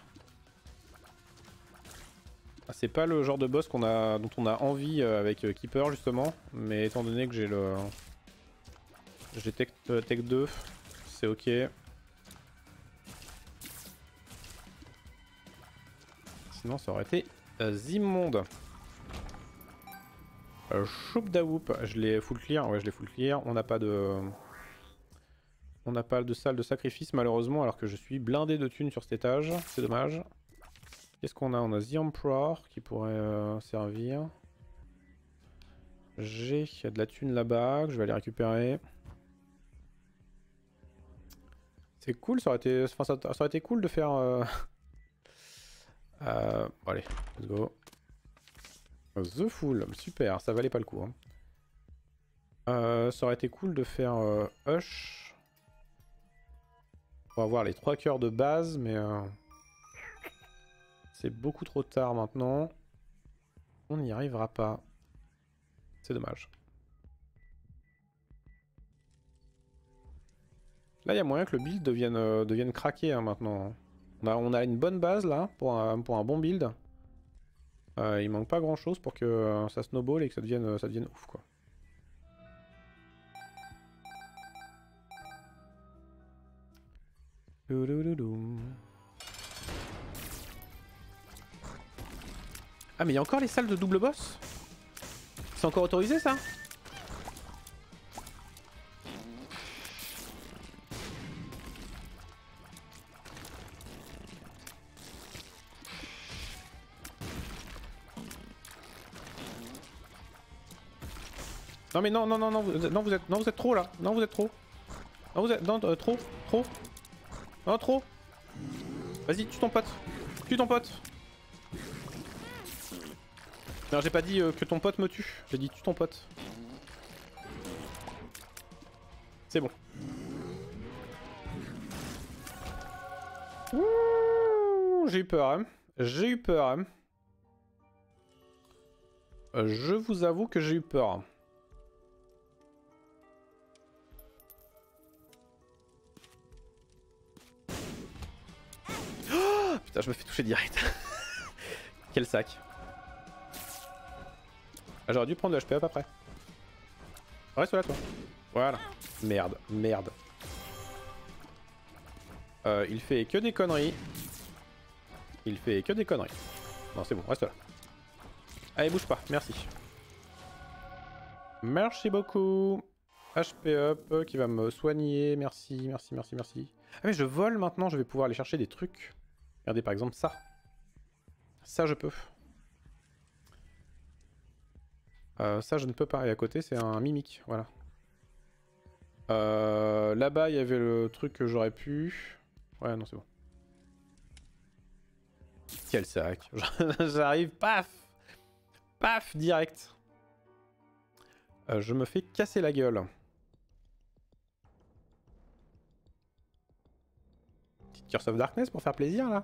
Ah, c'est pas le genre de boss dont on a envie avec Keeper justement, mais étant donné que j'ai le... J'ai tech 2, c'est ok. Sinon ça aurait été immonde. Choup daoup, je l'ai full clear, ouais je l'ai full clear, on n'a pas de... On n'a pas de salle de sacrifice malheureusement alors que je suis blindé de thunes sur cet étage, c'est dommage. Qu'est-ce qu'on a? On a The Emperor qui pourrait servir. J'ai de la thune là-bas que je vais aller récupérer. C'est cool, ça aurait été, enfin, ça aurait été cool de faire... bon, allez, let's go. The Fool, super, ça valait pas le coup. Hein. Ça aurait été cool de faire Hush. Pour avoir les 3 cœurs de base, mais... c'est beaucoup trop tard maintenant. On n'y arrivera pas. C'est dommage. Là, il y a moyen que le build devienne craqué hein, maintenant. On a une bonne base là pour un bon build. Il manque pas grand chose pour que ça snowball et que ça devienne ouf quoi. Ah mais il y a encore les salles de double boss? C'est encore autorisé ça? Non mais non, vous êtes trop là. Non, vous êtes trop. Non, vous êtes... Non, trop. Non, trop. Vas-y, tue ton pote. Tue ton pote. Non, j'ai pas dit que ton pote me tue. J'ai dit tue ton pote. C'est bon. J'ai eu peur, hein. J'ai eu peur, hein. Je vous avoue que j'ai eu peur. Oh putain, je me fais toucher direct. Quel sac. Ah, j'aurais dû prendre le HP up après. Reste là, toi. Voilà. Merde, merde. Il fait que des conneries. Il fait que des conneries. Non, c'est bon, reste là. Allez, bouge pas, merci. Merci beaucoup. HP up qui va me soigner. Merci, merci, merci, merci. Ah, mais je vole maintenant, je vais pouvoir aller chercher des trucs. Regardez par exemple ça. Ça, je peux. Ça, je ne peux pas. Et à côté, c'est un mimique. Voilà. Là-bas, il y avait le truc que j'aurais pu. Ouais, non, c'est bon. Quel sac. J'arrive, paf. Paf, direct. Je me fais casser la gueule. Petite Curse of Darkness pour faire plaisir, là.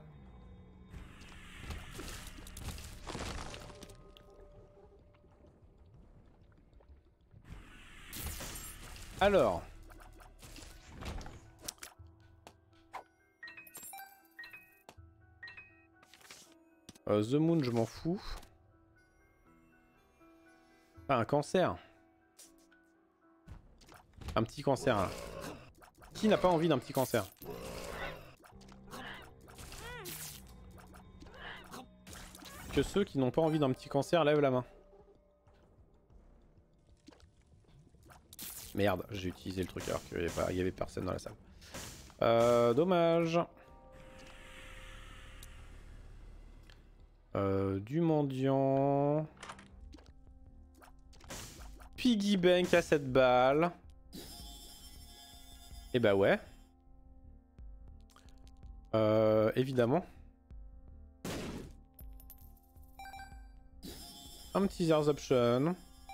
Alors... The Moon, je m'en fous. Ah, un cancer. Un petit cancer, là. Qui n'a pas envie d'un petit cancer? Que ceux qui n'ont pas envie d'un petit cancer lèvent la main. Merde, j'ai utilisé le truc alors qu'il y avait personne dans la salle. Dommage. Du mendiant. Piggy bank à 7 balles. Et bah ouais. Évidemment. Un petit Zers option.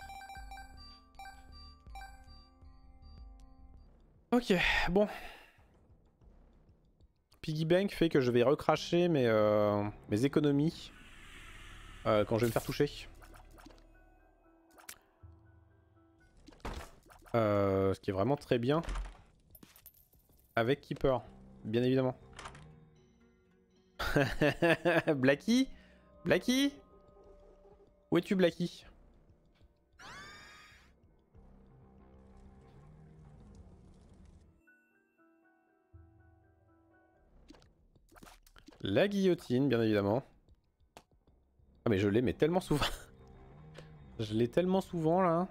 Ok, bon. Piggy bank fait que je vais recracher mes économies quand je vais me faire toucher. Ce qui est vraiment très bien. Avec Keeper, bien évidemment. Blacky? Blacky? Où es-tu, Blacky? La guillotine, bien évidemment. Ah mais je l'ai mais tellement souvent. Je l'ai tellement souvent là.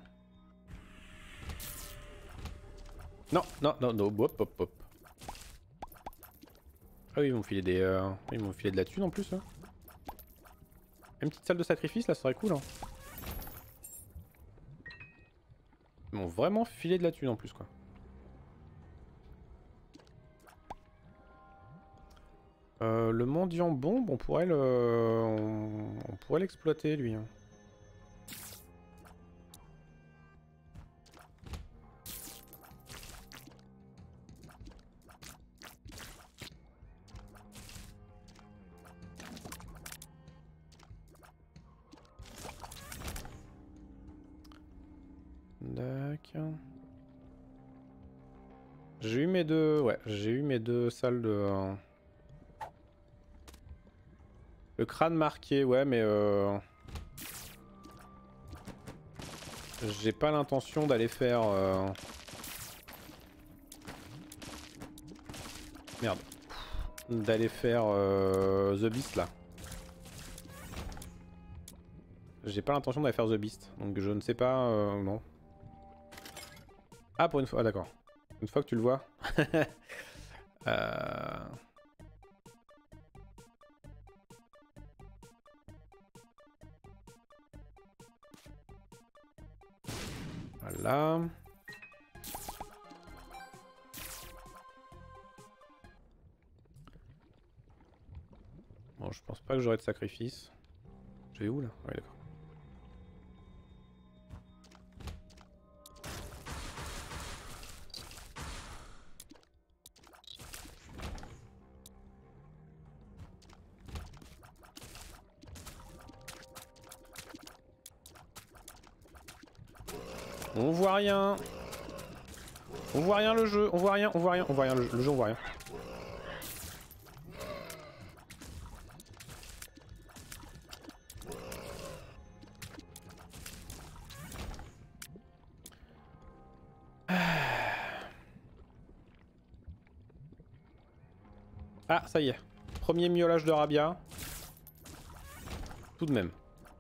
Non, non, non, non, hop, hop, hop. Ah oui, ils m'ont filé ils m'ont filé de la thune en plus. Hein. Une petite salle de sacrifice là, ça serait cool. Hein. Ils m'ont vraiment filé de la thune en plus quoi. Le mendiant bombe, on pourrait le... on pourrait l'exploiter lui. Hein. D'accord. J'ai eu mes deux... Ouais, j'ai eu mes deux salles de... Le crâne marqué, ouais, mais j'ai pas l'intention d'aller faire... Merde. D'aller faire The Beast là. J'ai pas l'intention d'aller faire The Beast, donc je ne sais pas... non. Ah, pour une fois... Ah d'accord. Une fois que tu le vois. Voilà. Bon, je pense pas que j'aurai de sacrifice. Je vais où là? Ouais, d'accord. On voit rien. On voit rien le jeu. On voit rien. On voit rien. On voit rien le jeu. On voit rien. Ah, ça y est. Premier miolage de Rabia. Tout de même.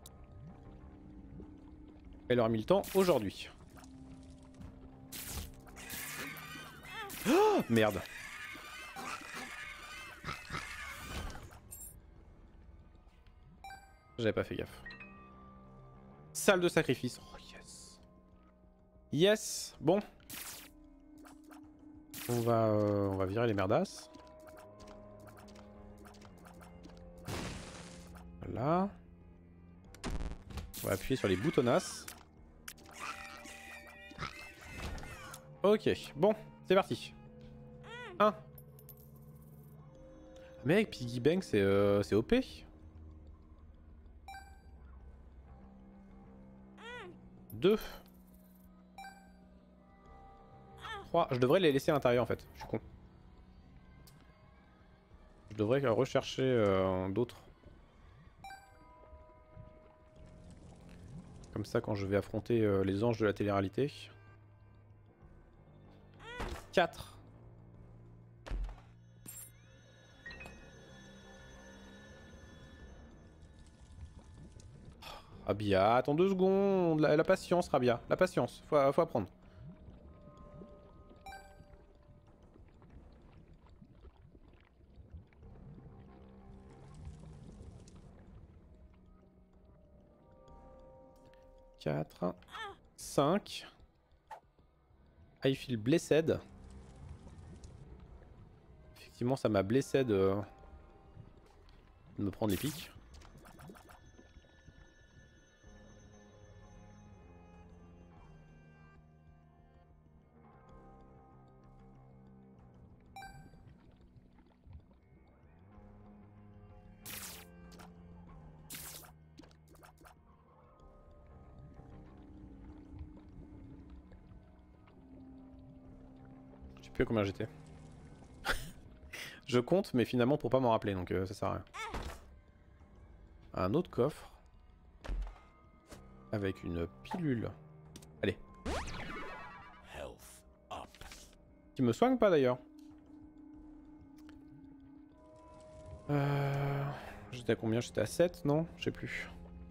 Elle aura mis le temps aujourd'hui. Oh, merde. J'avais pas fait gaffe. Salle de sacrifice. Oh yes. Yes. Bon. On va virer les merdasses. Voilà. On va appuyer sur les boutonnasses. Ok, bon, c'est parti. 1. Mec, Piggy Bank, c'est OP. 2. 3. Je devrais les laisser à l'intérieur en fait, je suis con. Je devrais rechercher d'autres. Comme ça quand je vais affronter les anges de la télé-réalité. 4. Rabia, attends 2 secondes. La patience, Rabia. La patience, faut apprendre. Quatre. 5. I feel blessed. Effectivement, ça m'a blessé de me prendre les pics. Je sais plus à combien j'étais. Je compte, mais finalement pour pas m'en rappeler, donc ça sert à rien. Un autre coffre. Avec une pilule. Allez. Qui me soigne pas d'ailleurs. J'étais à combien? J'étais à 7, non? Je sais plus.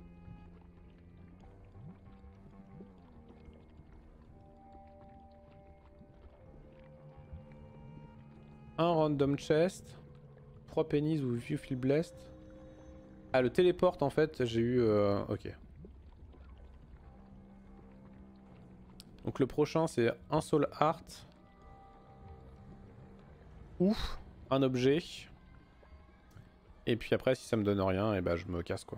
Un random chest. 3 pennies ou you feel blessed. Ah, le téléporte en fait, j'ai eu... ok. Donc le prochain c'est un Soul Heart. Ou un objet. Et puis après si ça me donne rien, et bah je me casse quoi.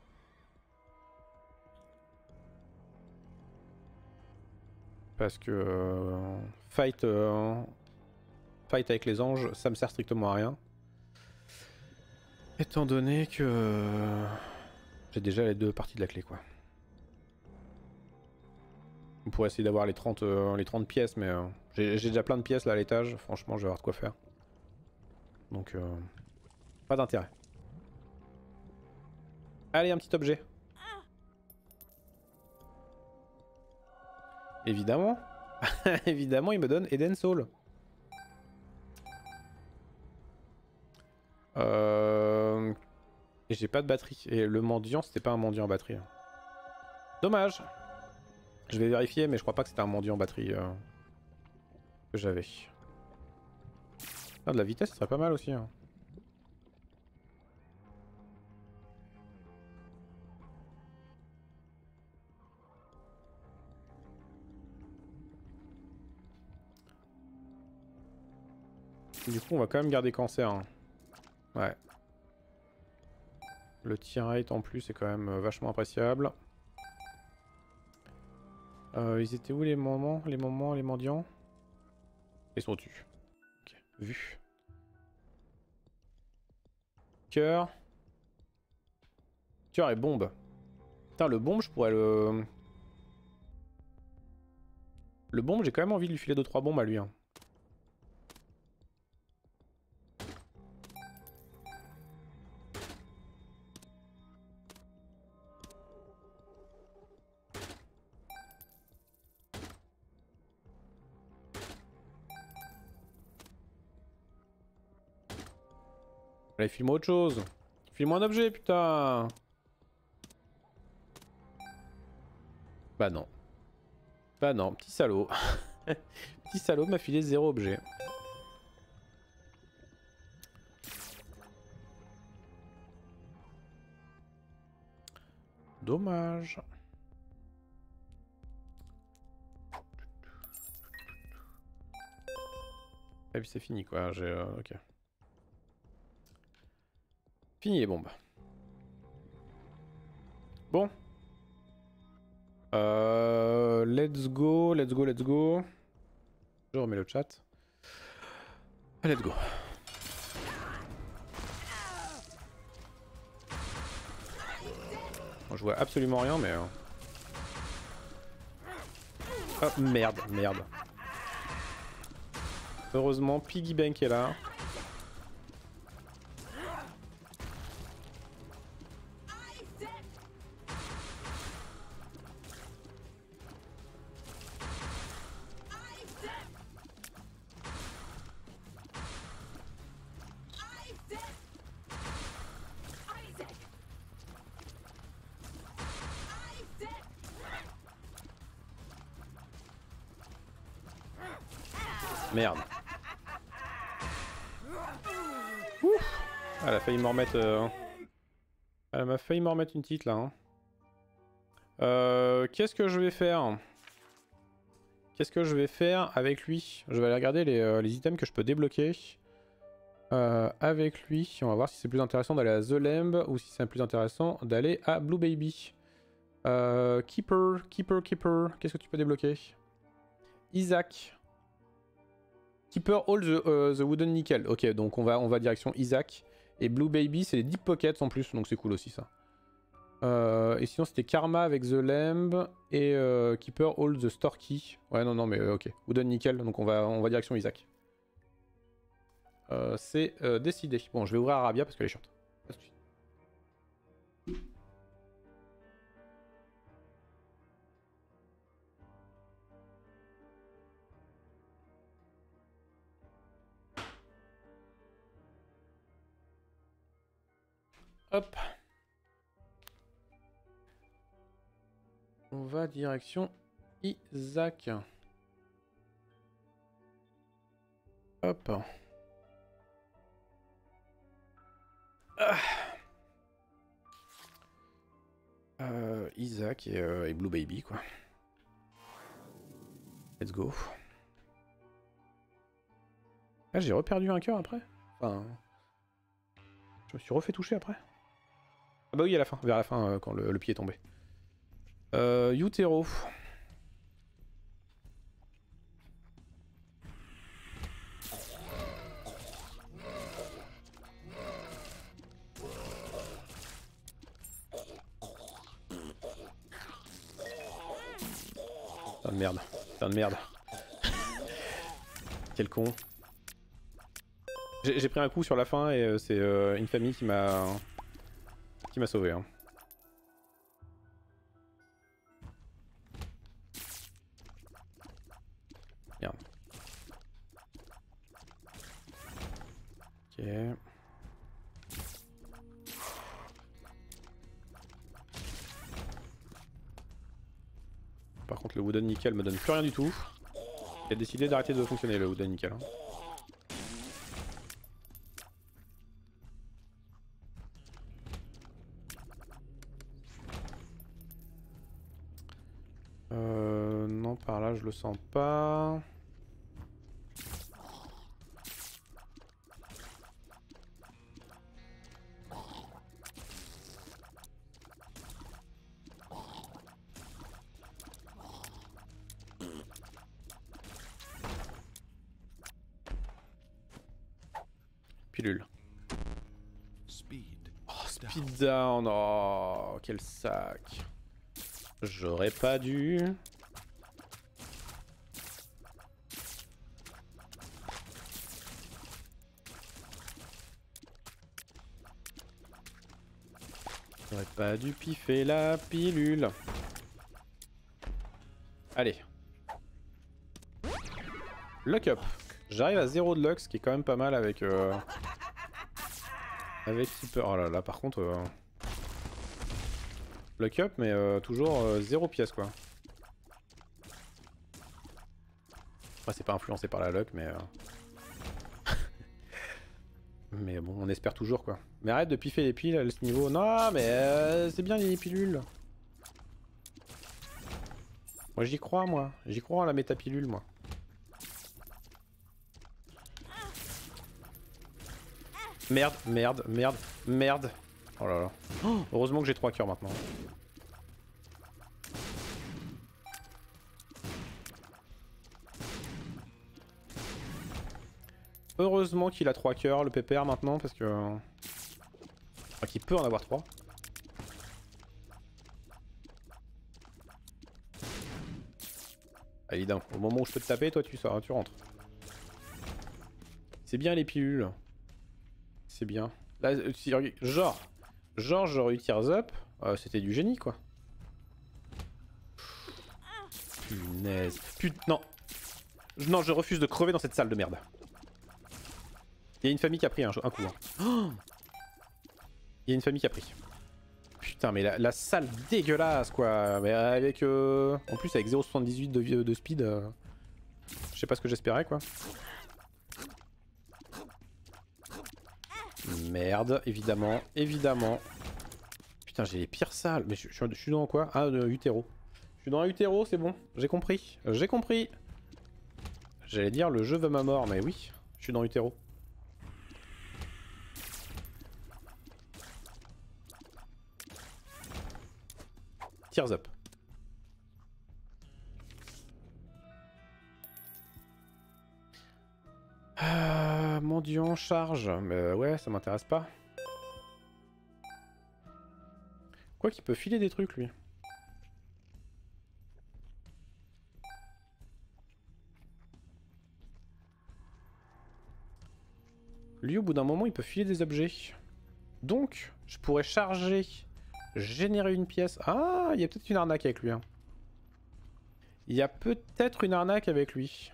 Parce que fight avec les anges, ça me sert strictement à rien. Étant donné que j'ai déjà les 2 parties de la clé quoi. On pourrait essayer d'avoir les 30 pièces, mais j'ai déjà plein de pièces là à l'étage. Franchement, je vais avoir de quoi faire. Donc, pas d'intérêt. Allez, un petit objet. Évidemment. Évidemment, il me donne Eden Soul. Et j'ai pas de batterie. Et le mendiant, c'était pas un mendiant en batterie. Dommage. Je vais vérifier, mais je crois pas que c'était un mendiant en batterie que j'avais. Ah, de la vitesse, ce serait pas mal aussi. Hein. Du coup, on va quand même garder cancer. Hein. Ouais. Le tir rate en plus est quand même vachement appréciable. Ils étaient où les moments, les mendiants? Ils sont au-dessus. Ok, vu. Cœur. Cœur et bombe. Putain, le bombe, je pourrais le... Le bombe, j'ai quand même envie de lui filer 2-3 bombes à lui. Hein. Allez, file-moi autre chose. File-moi un objet, putain. Bah non. Bah non, petit salaud. Petit salaud m'a filé 0 objet. Dommage. Et puis c'est fini quoi, j'ai... ok. Fini les bombes. Bon. Let's go, let's go, let's go. Je remets le chat. Let's go. Bon, je vois absolument rien mais... Oh merde, merde. Heureusement, Piggy Bank est là. Merde. Ouf. Elle a failli m'en remettre... Elle m'a failli m'en remettre une petite là. Hein. Qu'est-ce que je vais faire? Qu'est-ce que je vais faire avec lui? Je vais aller regarder les items que je peux débloquer. Avec lui, on va voir si c'est plus intéressant d'aller à The Lamb ou si c'est plus intéressant d'aller à Blue Baby. Keeper. Qu'est-ce que tu peux débloquer? Isaac. Keeper all the wooden nickel. Ok, donc on va direction Isaac. Et Blue Baby, c'est les Deep Pockets en plus, donc c'est cool aussi ça. Et sinon c'était Karma avec The Lamb et Keeper all the Storky. Ouais, non, mais ok. Wooden nickel, donc on va direction Isaac. C'est décidé. Bon, je vais ouvrir Arabia parce qu'elle est chiante. Pas de suite. Hop. On va direction Isaac. Hop. Isaac et Blue Baby quoi. Let's go. Ah, j'ai reperdu un cœur après. Enfin... Je me suis refait toucher après. Ah bah oui, à la fin, vers la fin, quand le pied est tombé. Utero. Putain de merde. Putain de merde. Quel con. J'ai pris un coup sur la fin et c'est une famille qui m'a sauvé. Hein. Merde. Ok. Par contre le wooden nickel me donne plus rien du tout. Il a décidé d'arrêter de fonctionner le wooden nickel. Hein. Non, par là je le sens pas. Pilule. Oh, speed down. Oh, quel sac. J'aurais pas dû. J'aurais pas dû piffer la pilule. Allez. Lock up. J'arrive à 0 de luck, ce qui est quand même pas mal avec... avec Keeper. Oh là là, par contre... Lock up, mais toujours 0 pièce quoi. Après c'est pas influencé par la luck, mais... mais bon, on espère toujours quoi. Mais arrête de piffer les piles à ce niveau. Non, mais c'est bien les pilules. Moi j'y crois, moi. J'y crois à la métapilule, moi. Merde, merde, merde, merde. Oh là là. Oh, heureusement que j'ai 3 cœurs maintenant. Heureusement qu'il a 3 cœurs, le pépère maintenant, parce que... Enfin, qu'il peut en avoir 3. Ah, évidemment, au moment où je peux te taper, toi tu sors, tu rentres. C'est bien les pilules. C'est bien. Là, genre j'aurais eu Tears Up, c'était du génie quoi. Punaise. Non. Non, je refuse de crever dans cette salle de merde. Il y a une famille qui a pris un coup. Hein. Oh, il y a une famille qui a pris. Putain, mais la salle dégueulasse quoi. Mais avec... En plus avec 0,78 de speed. Je sais pas ce que j'espérais quoi. Merde, évidemment, évidemment. Putain, j'ai les pires salles. Mais je suis dans quoi? Ah, Utero. Je suis dans un Utero, c'est bon. J'ai compris. J'ai compris. J'allais dire le jeu veut ma mort, mais oui. Je suis dans Utero. Tears up. Mendiant charge. Mais ouais, ça m'intéresse pas. Quoi qu'il peut filer des trucs lui. Lui au bout d'un moment il peut filer des objets. Donc je pourrais charger, générer une pièce. Ah, il y a peut-être une arnaque avec lui. Hein. Il y a peut-être une arnaque avec lui.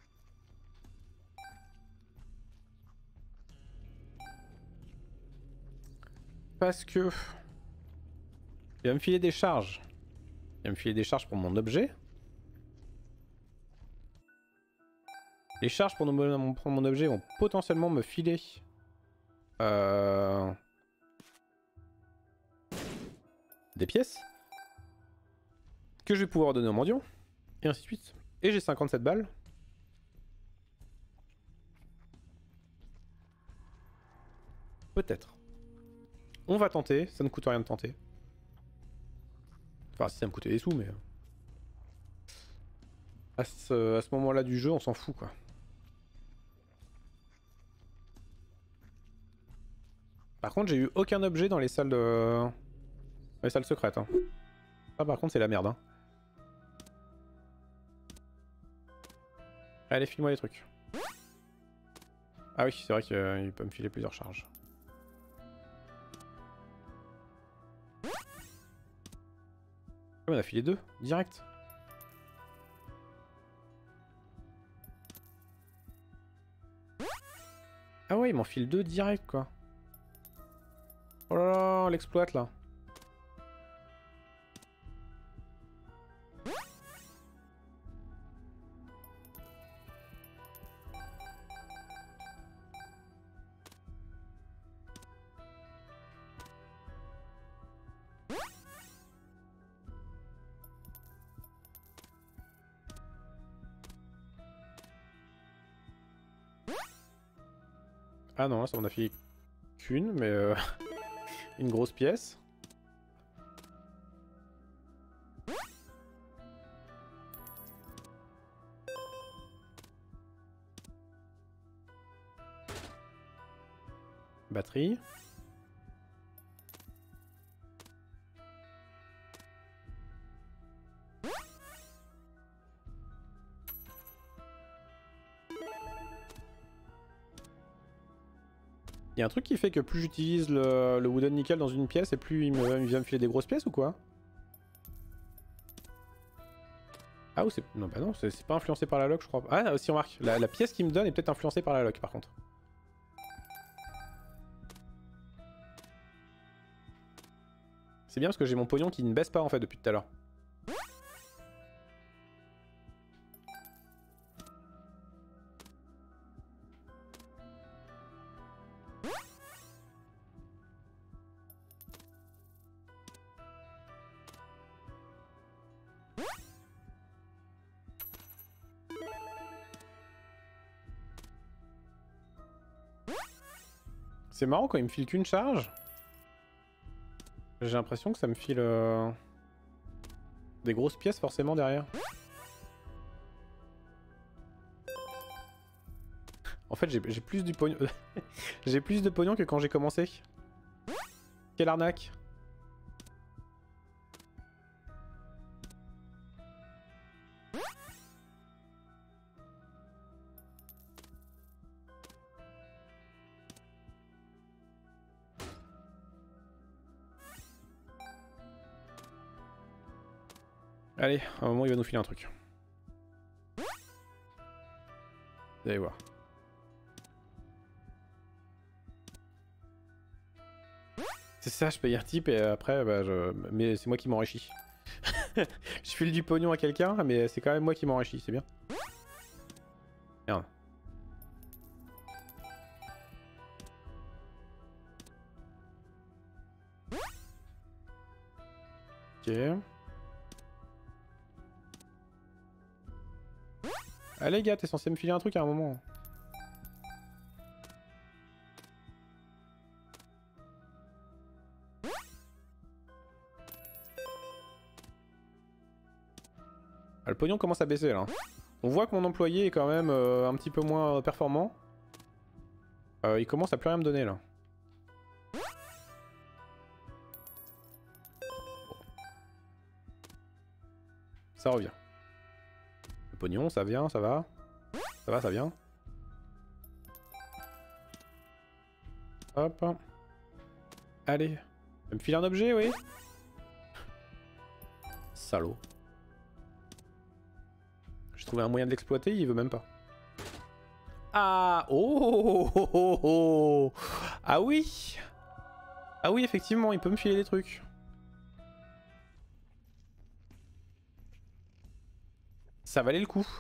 Parce que... il va me filer des charges. Il va me filer des charges pour mon objet. Les charges pour mon objet vont potentiellement me filer... des pièces. Que je vais pouvoir donner au mendiant. Et ainsi de suite. Et j'ai 57 balles. Peut-être. On va tenter, ça ne coûte rien de tenter. Enfin, si ça me coûtait des sous, mais... À ce moment-là du jeu, on s'en fout, quoi. Par contre, j'ai eu aucun objet dans les salles de... Dans les salles secrètes. Hein. Ça, par contre, c'est la merde. Hein. Allez, file-moi les trucs. Ah oui, c'est vrai qu'il peut me filer plusieurs charges. On a filé 2, direct. Ah ouais, il m'en file 2 direct, quoi. Oh là là, on l'exploite, là. Ah non, ça m'en a filé qu'une, mais une grosse pièce. Batterie. Il y a un truc qui fait que plus j'utilise le wooden nickel dans une pièce et plus il vient me filer des grosses pièces ou quoi? Ah ou c'est... Non bah non, c'est pas influencé par la lock je crois. Ah aussi remarque, la pièce qu'il me donne est peut-être influencée par la lock par contre. C'est bien parce que j'ai mon pognon qui ne baisse pas en fait depuis tout à l'heure. C'est marrant quand il me file qu'une charge. J'ai l'impression que ça me file des grosses pièces forcément derrière. En fait j'ai plus du pognon. J'ai plus de pognon que quand j'ai commencé. Quelle arnaque. Allez, à un moment il va nous filer un truc. Vous allez voir. C'est ça, je paye un type et après, bah, mais c'est moi qui m'enrichis. Je file du pognon à quelqu'un, mais c'est quand même moi qui m'enrichis, c'est bien. Merde. Ok. Allez gars, t'es censé me filer un truc à un moment. Ah, le pognon commence à baisser là. On voit que mon employé est quand même un petit peu moins performant. Il commence à plus rien me donner là. Ça revient. Le pognon, ça vient, ça va. Ça va, ça vient. Hop. Allez. Tu me filer un objet, oui. Salaud. J'ai trouvé un moyen de l'exploiter, il veut même pas. Ah oh, oh, oh, oh. Ah oui. Ah oui, effectivement, il peut me filer des trucs. Ça valait le coup.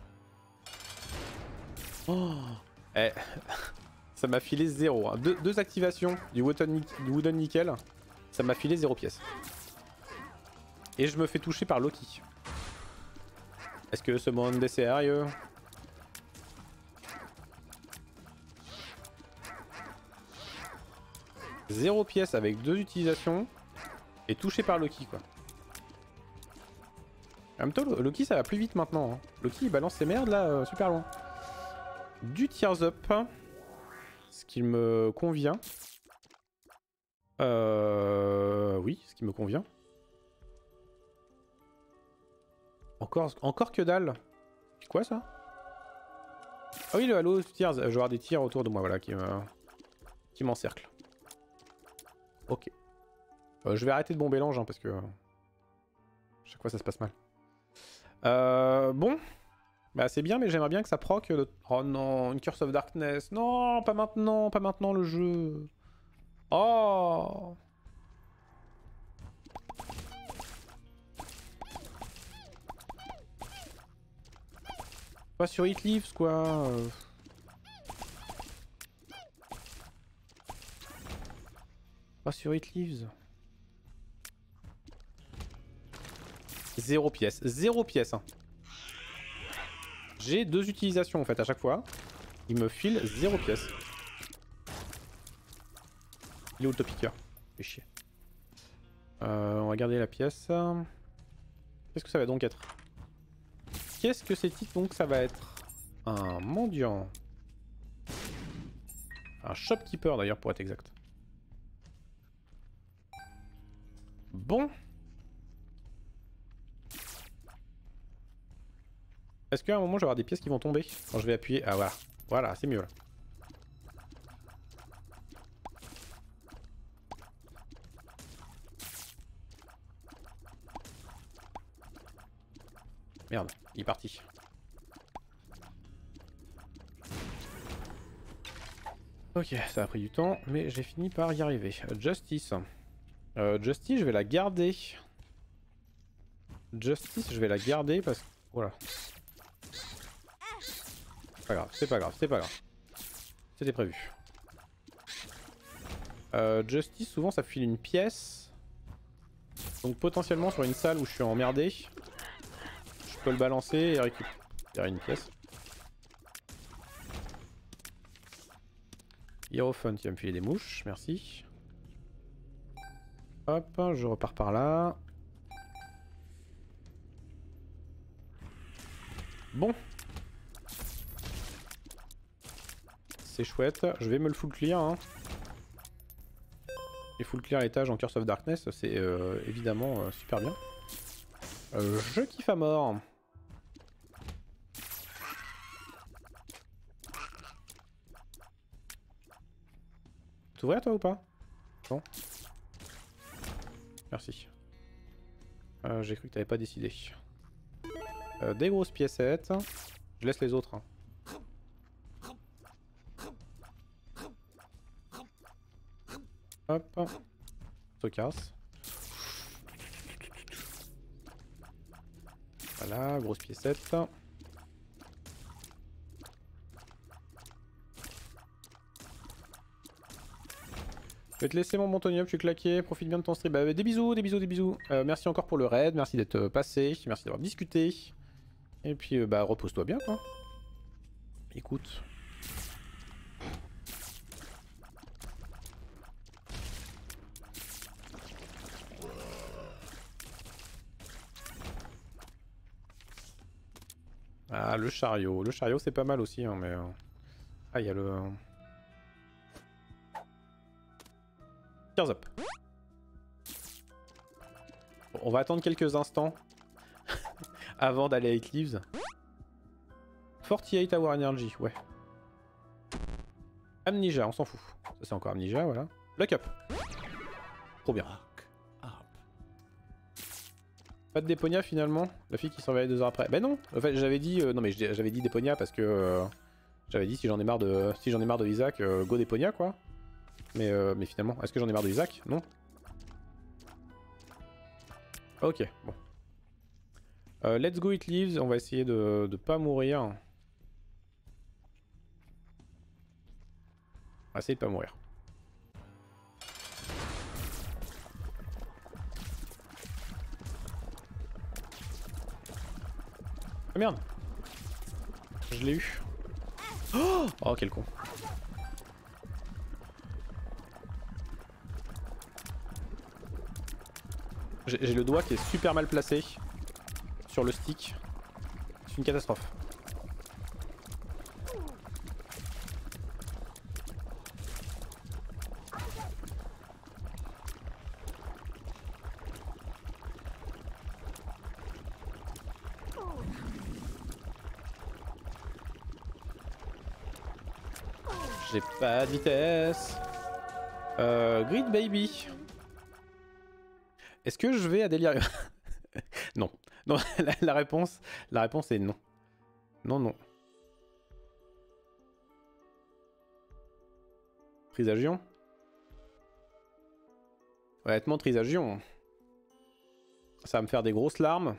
Oh. Eh. Ça m'a filé 0. Hein. Deux activations du wooden nickel. Ça m'a filé 0 pièce. Et je me fais toucher par Loki. Est-ce que ce monde est sérieux? Zéro pièce avec 2 utilisations et touché par Loki quoi. En même temps Loki ça va plus vite maintenant. Hein. Loki il balance ses merdes là super loin. Du Tears Up. Ce qui me convient. Oui, ce qui me convient. Encore que dalle. C'est quoi ça? Ah oui le Halo Tears, je vais avoir des tirs autour de moi voilà qui m'encerclent. Ok. Je vais arrêter de bomber l'ange hein, parce que chaque fois ça se passe mal. Bon. Bah c'est bien mais j'aimerais bien que ça proc. Oh non, une Curse of Darkness. Non, pas maintenant le jeu. Oh. Pas sur It Leaves quoi. Pas sur It Leaves. Zéro pièce. Zéro pièce. Hein. J'ai 2 utilisations en fait à chaque fois. Il me file 0 pièce. Il est où le topiqueur? Fait chier. On va garder la pièce. Qu'est-ce que ça va donc être? Qu'est-ce que c'est donc ça va être? Un mendiant. Un shopkeeper d'ailleurs pour être exact. Bon. Est-ce qu'à un moment je vais avoir des pièces qui vont tomber quand je vais appuyer? Ah voilà. Voilà, c'est mieux là. Merde, il est parti. Ok, ça a pris du temps, mais j'ai fini par y arriver. Justice. Justice, je vais la garder. Justice, je vais la garder parce que... Voilà. C'est pas grave, c'est pas grave, c'est pas grave. C'était prévu. Justice, souvent ça file une pièce. Donc potentiellement sur une salle où je suis emmerdé, je peux le balancer et récupérer une pièce. Hierophant qui va me filer des mouches, merci. Hop, je repars par là. Bon. C'est chouette, je vais me le full clear. Hein. Et full clear l'étage en Curse of Darkness, c'est évidemment super bien. Je kiffe à mort. T'ouvrir toi ou pas? Non. Merci. J'ai cru que t'avais pas décidé. Des grosses piécettes. Je laisse les autres. Hein. Hop. Se casse. Voilà, grosse piécette. Je vais te laisser mon bon Tony Hawk, je suis claqué, profite bien de ton stream. Bah, des bisous, des bisous, des bisous. Merci encore pour le raid, merci d'être passé, merci d'avoir discuté. Et puis bah repose-toi bien quoi. Écoute. Ah le chariot c'est pas mal aussi hein, mais... Ah il y a le... Tears Up. Bon, on va attendre quelques instants avant d'aller à It Leaves. 48 Hour Energy, ouais. Amnesia, on s'en fout. Ça c'est encore Amnesia, voilà. Lock Up. Trop bien. Pas de Déponia finalement. La fille qui s'en va 2 heures après. Ben non. En fait j'avais dit... non mais j'avais dit Déponia parce que... j'avais dit si j'en ai marre de Isaac, go Déponia quoi. Mais finalement, est-ce que j'en ai marre de Isaac? Non. Ok, bon. Let's go It Leaves, on va essayer de pas mourir. On va essayer de pas mourir. Ah merde. Je l'ai eu. Oh quel con. J'ai le doigt qui est super mal placé sur le stick. C'est une catastrophe. J'ai pas de vitesse. Grid baby. Est-ce que je vais à Delirium? Non. Non, la réponse est non. Non, non. Trisagion? Honnêtement, Trisagion. Ça va me faire des grosses larmes.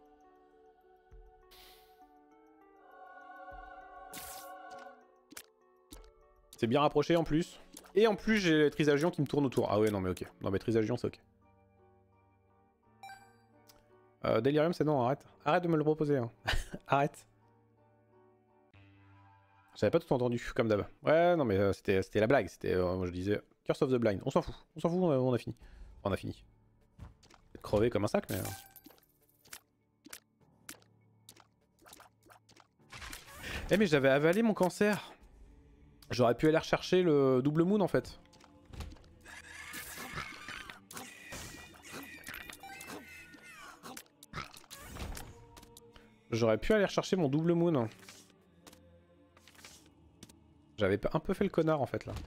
C'est bien rapproché en plus. Et en plus, j'ai Trisagion qui me tourne autour. Ah ouais, non mais ok. Non mais Trisagion, c'est ok. Delirium, c'est non, arrête. Arrête de me le proposer. Hein. Arrête. J'avais pas tout entendu, comme d'hab. Ouais, non mais c'était la blague. C'était, moi je disais, Curse of the Blind. On s'en fout. On s'en fout, on a fini. On a fini. Crevé comme un sac, mais... Eh mais j'avais avalé mon cancer. J'aurais pu aller rechercher le double moon en fait. J'aurais pu aller rechercher mon double moon. J'avais un peu fait le connard en fait là.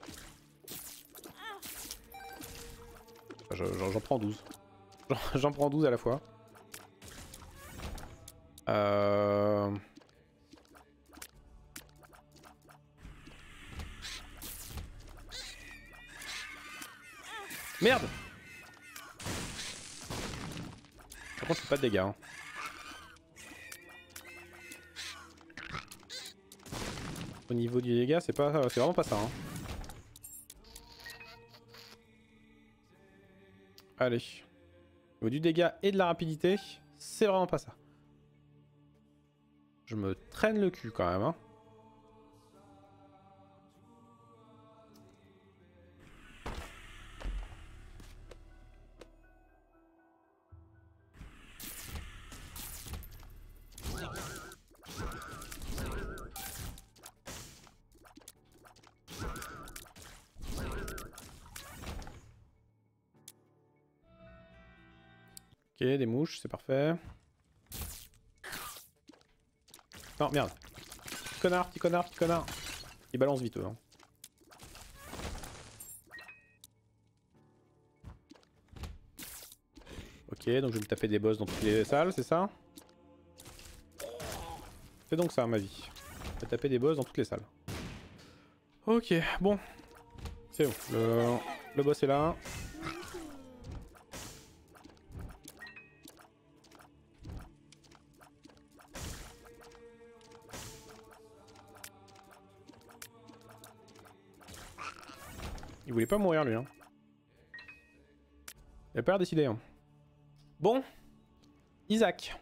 J'en prends 12. J'en prends 12 à la fois. Merde! Par contre, je fais pas de dégâts. Hein. Au niveau du dégât, c'est vraiment pas ça. Hein. Allez. Au niveau du dégât et de la rapidité, c'est vraiment pas ça. Je me traîne le cul quand même. Hein. Ok, des mouches, c'est parfait. Non, merde. Petit connard, petit connard, petit connard. Il balance vite, eux. Hein. Ok, donc je vais me taper des boss dans toutes les salles, c'est ça? C'est donc ça, ma vie. Je vais taper des boss dans toutes les salles. Ok, bon. C'est bon. Le boss est là. Il voulait pas mourir lui hein. Il a pas l'air décidé hein. Bon. Isaac.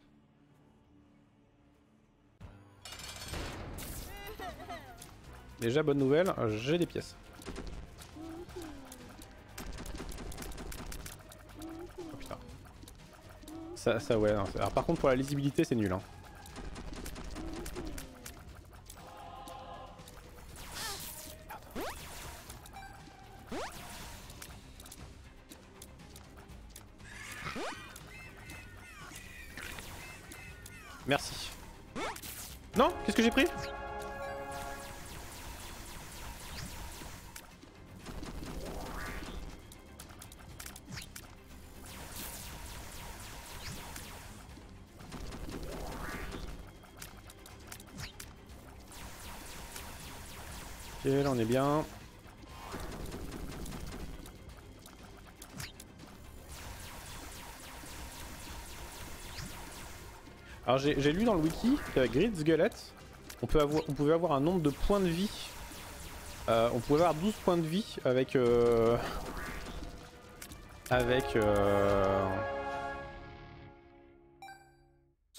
Déjà bonne nouvelle, j'ai des pièces. Oh putain. Ça ouais. Non, alors par contre pour la lisibilité c'est nul hein. Merci. Non? Qu'est-ce que j'ai pris? Ok, là on est bien. Alors j'ai lu dans le wiki qu'avec Grid Skelet, on pouvait avoir un nombre de points de vie. On pouvait avoir 12 points de vie avec...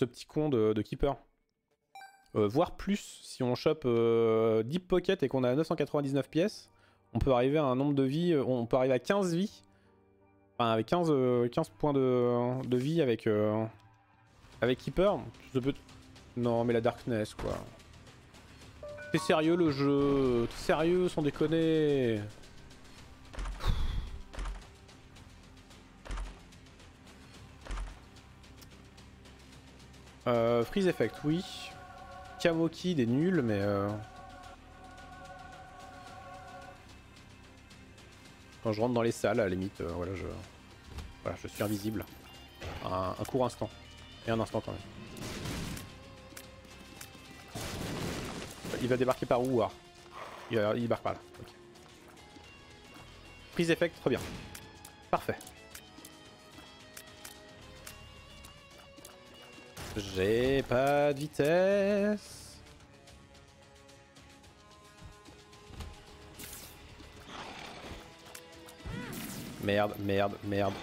ce petit con de Keeper. Voire plus, si on chope Deep Pocket et qu'on a 999 pièces, on peut arriver à un nombre de vies, on peut arriver à 15 vies. Enfin, avec 15 points de vie avec Keeper. Non, mais la Darkness, quoi. T'es sérieux le jeu? T'es sérieux sans déconner? Freeze Effect, oui. Kamoki, des nuls, mais... Quand je rentre dans les salles, à la limite, voilà, je suis invisible. Un court instant. Et un instant quand même. Il va débarquer par où? Il débarque par là. Okay. Freeze Effect, très bien. Parfait. J'ai pas de vitesse. Merde, merde, merde.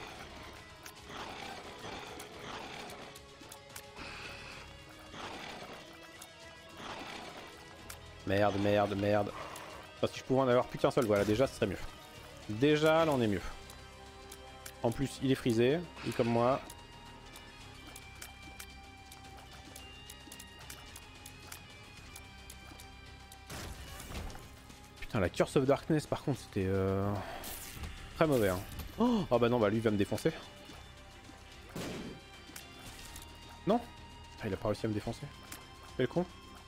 Merde, merde, merde. Enfin, si je pouvais en avoir plus qu'un seul, voilà, déjà ce serait mieux. Déjà, là on est mieux. En plus, il est frisé, il est comme moi. Putain, la Curse of Darkness, par contre, c'était très mauvais. Hein. Oh bah non, bah lui il va me défoncer. Non? Ah, il a pas réussi à me défoncer. Quel con.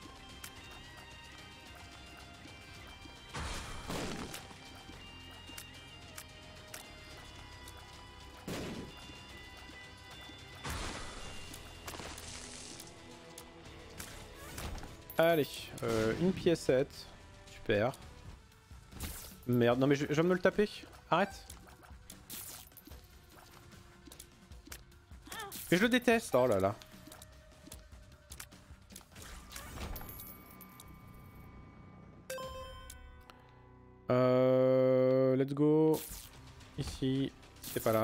Allez, une piécette. Super. Merde, non mais je vais me le taper. Arrête. Mais je le déteste. Oh là là. Let's go. Ici. C'est pas là.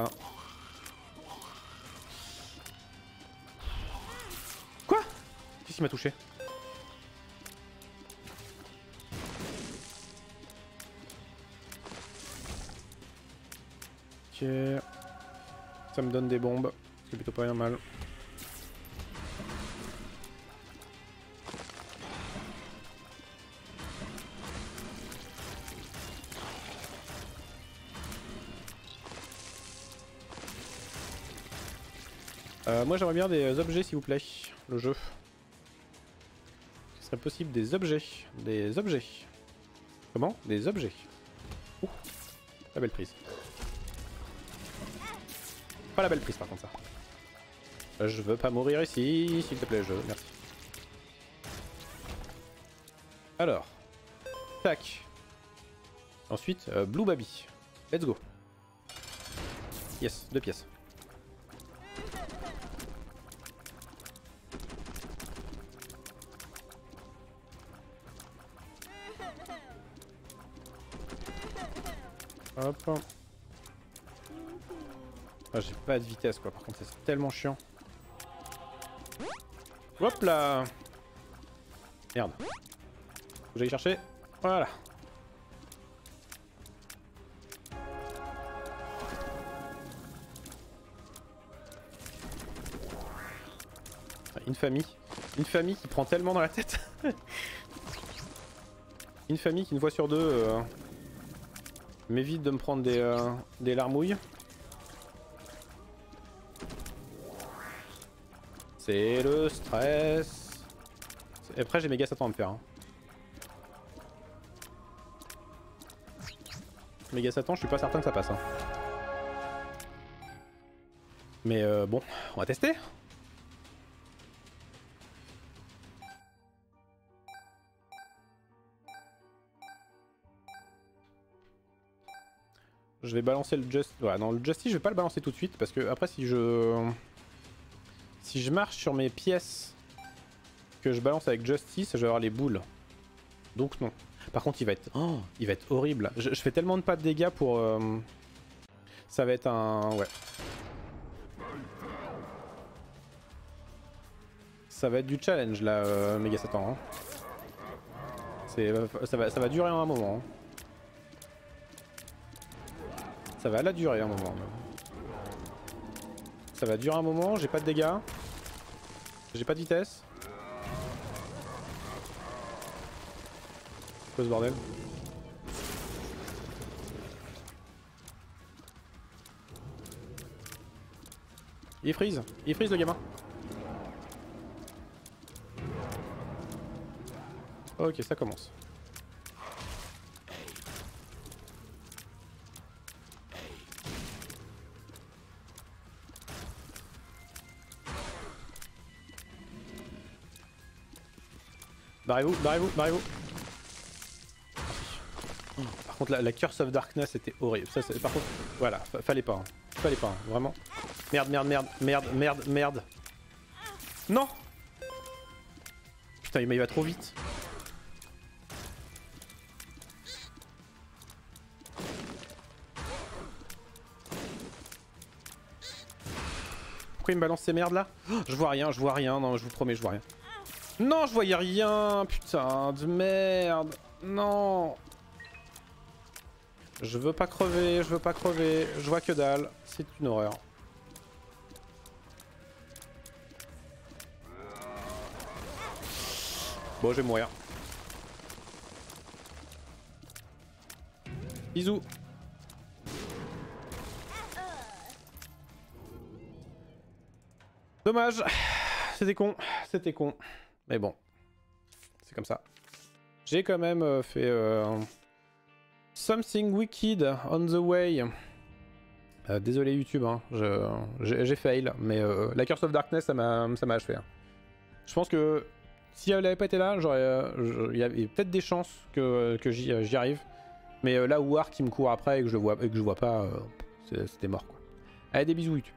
Quoi? Qu'est-ce qui m'a touché? Ok. Ça me donne des bombes. C'est plutôt pas bien mal. Moi j'aimerais bien des objets s'il vous plaît, le jeu. Ce serait possible des objets. Des objets. Comment? Des objets. Ouh, la belle prise. Pas la belle prise par contre ça. Je veux pas mourir ici, s'il te plaît jeu, merci. Alors. Tac. Ensuite, Blue Baby. Let's go. Yes, 2 pièces. Hop. Ah, j'ai pas de vitesse quoi, par contre c'est tellement chiant. Hop là. Merde. Faut que j'aille chercher. Voilà. Une famille. Une famille qui prend tellement dans la tête. Une famille qui une fois sur deux m'évite de me prendre des larmouilles. C'est le stress. Et après j'ai méga Satan à me faire. Hein. Méga Satan, je suis pas certain que ça passe. Hein. Mais bon, on va tester. Je vais balancer le Justice. Ouais, non, le Justice, je vais pas le balancer tout de suite parce que après, si je marche sur mes pièces que je balance avec Justice, je vais avoir les boules. Donc non. Par contre, il va être horrible. Je fais tellement de pas de dégâts pour. Ça va être un. Ouais. Ça va être du challenge là, Méga Satan. Hein. Ça va durer un moment. Hein. Ça va la durer un moment. Ça va durer un moment, j'ai pas de dégâts. J'ai pas de vitesse. C'est quoi ce bordel? Il freeze le gamin. Ok, ça commence. Barrez-vous, barrez-vous, barrez-vous. Par contre, la Curse of Darkness était horrible. Ça, par contre, voilà, fallait pas. Hein. Fallait pas, hein, vraiment. Merde, merde, merde, merde, merde, merde. Non! Putain, il va trop vite. Pourquoi il me balance ces merdes là? Oh, je vois rien, non, je vous promets, je vois rien. Non, je voyais rien, putain de merde. Non. Je veux pas crever, je vois que dalle. C'est une horreur. Bon, je vais mourir. Bisous. Dommage. C'était con. Mais bon. C'est comme ça. J'ai quand même fait... Something Wicked on the way. Désolé YouTube, hein. J'ai fail, mais la Curse of Darkness ça m'a achevé. Hein. Je pense que si elle avait pas été là, il y avait peut-être des chances que j'y arrive. Mais là où Ark qui me court après et que je vois pas, c'était mort quoi. Allez, des bisous YouTube.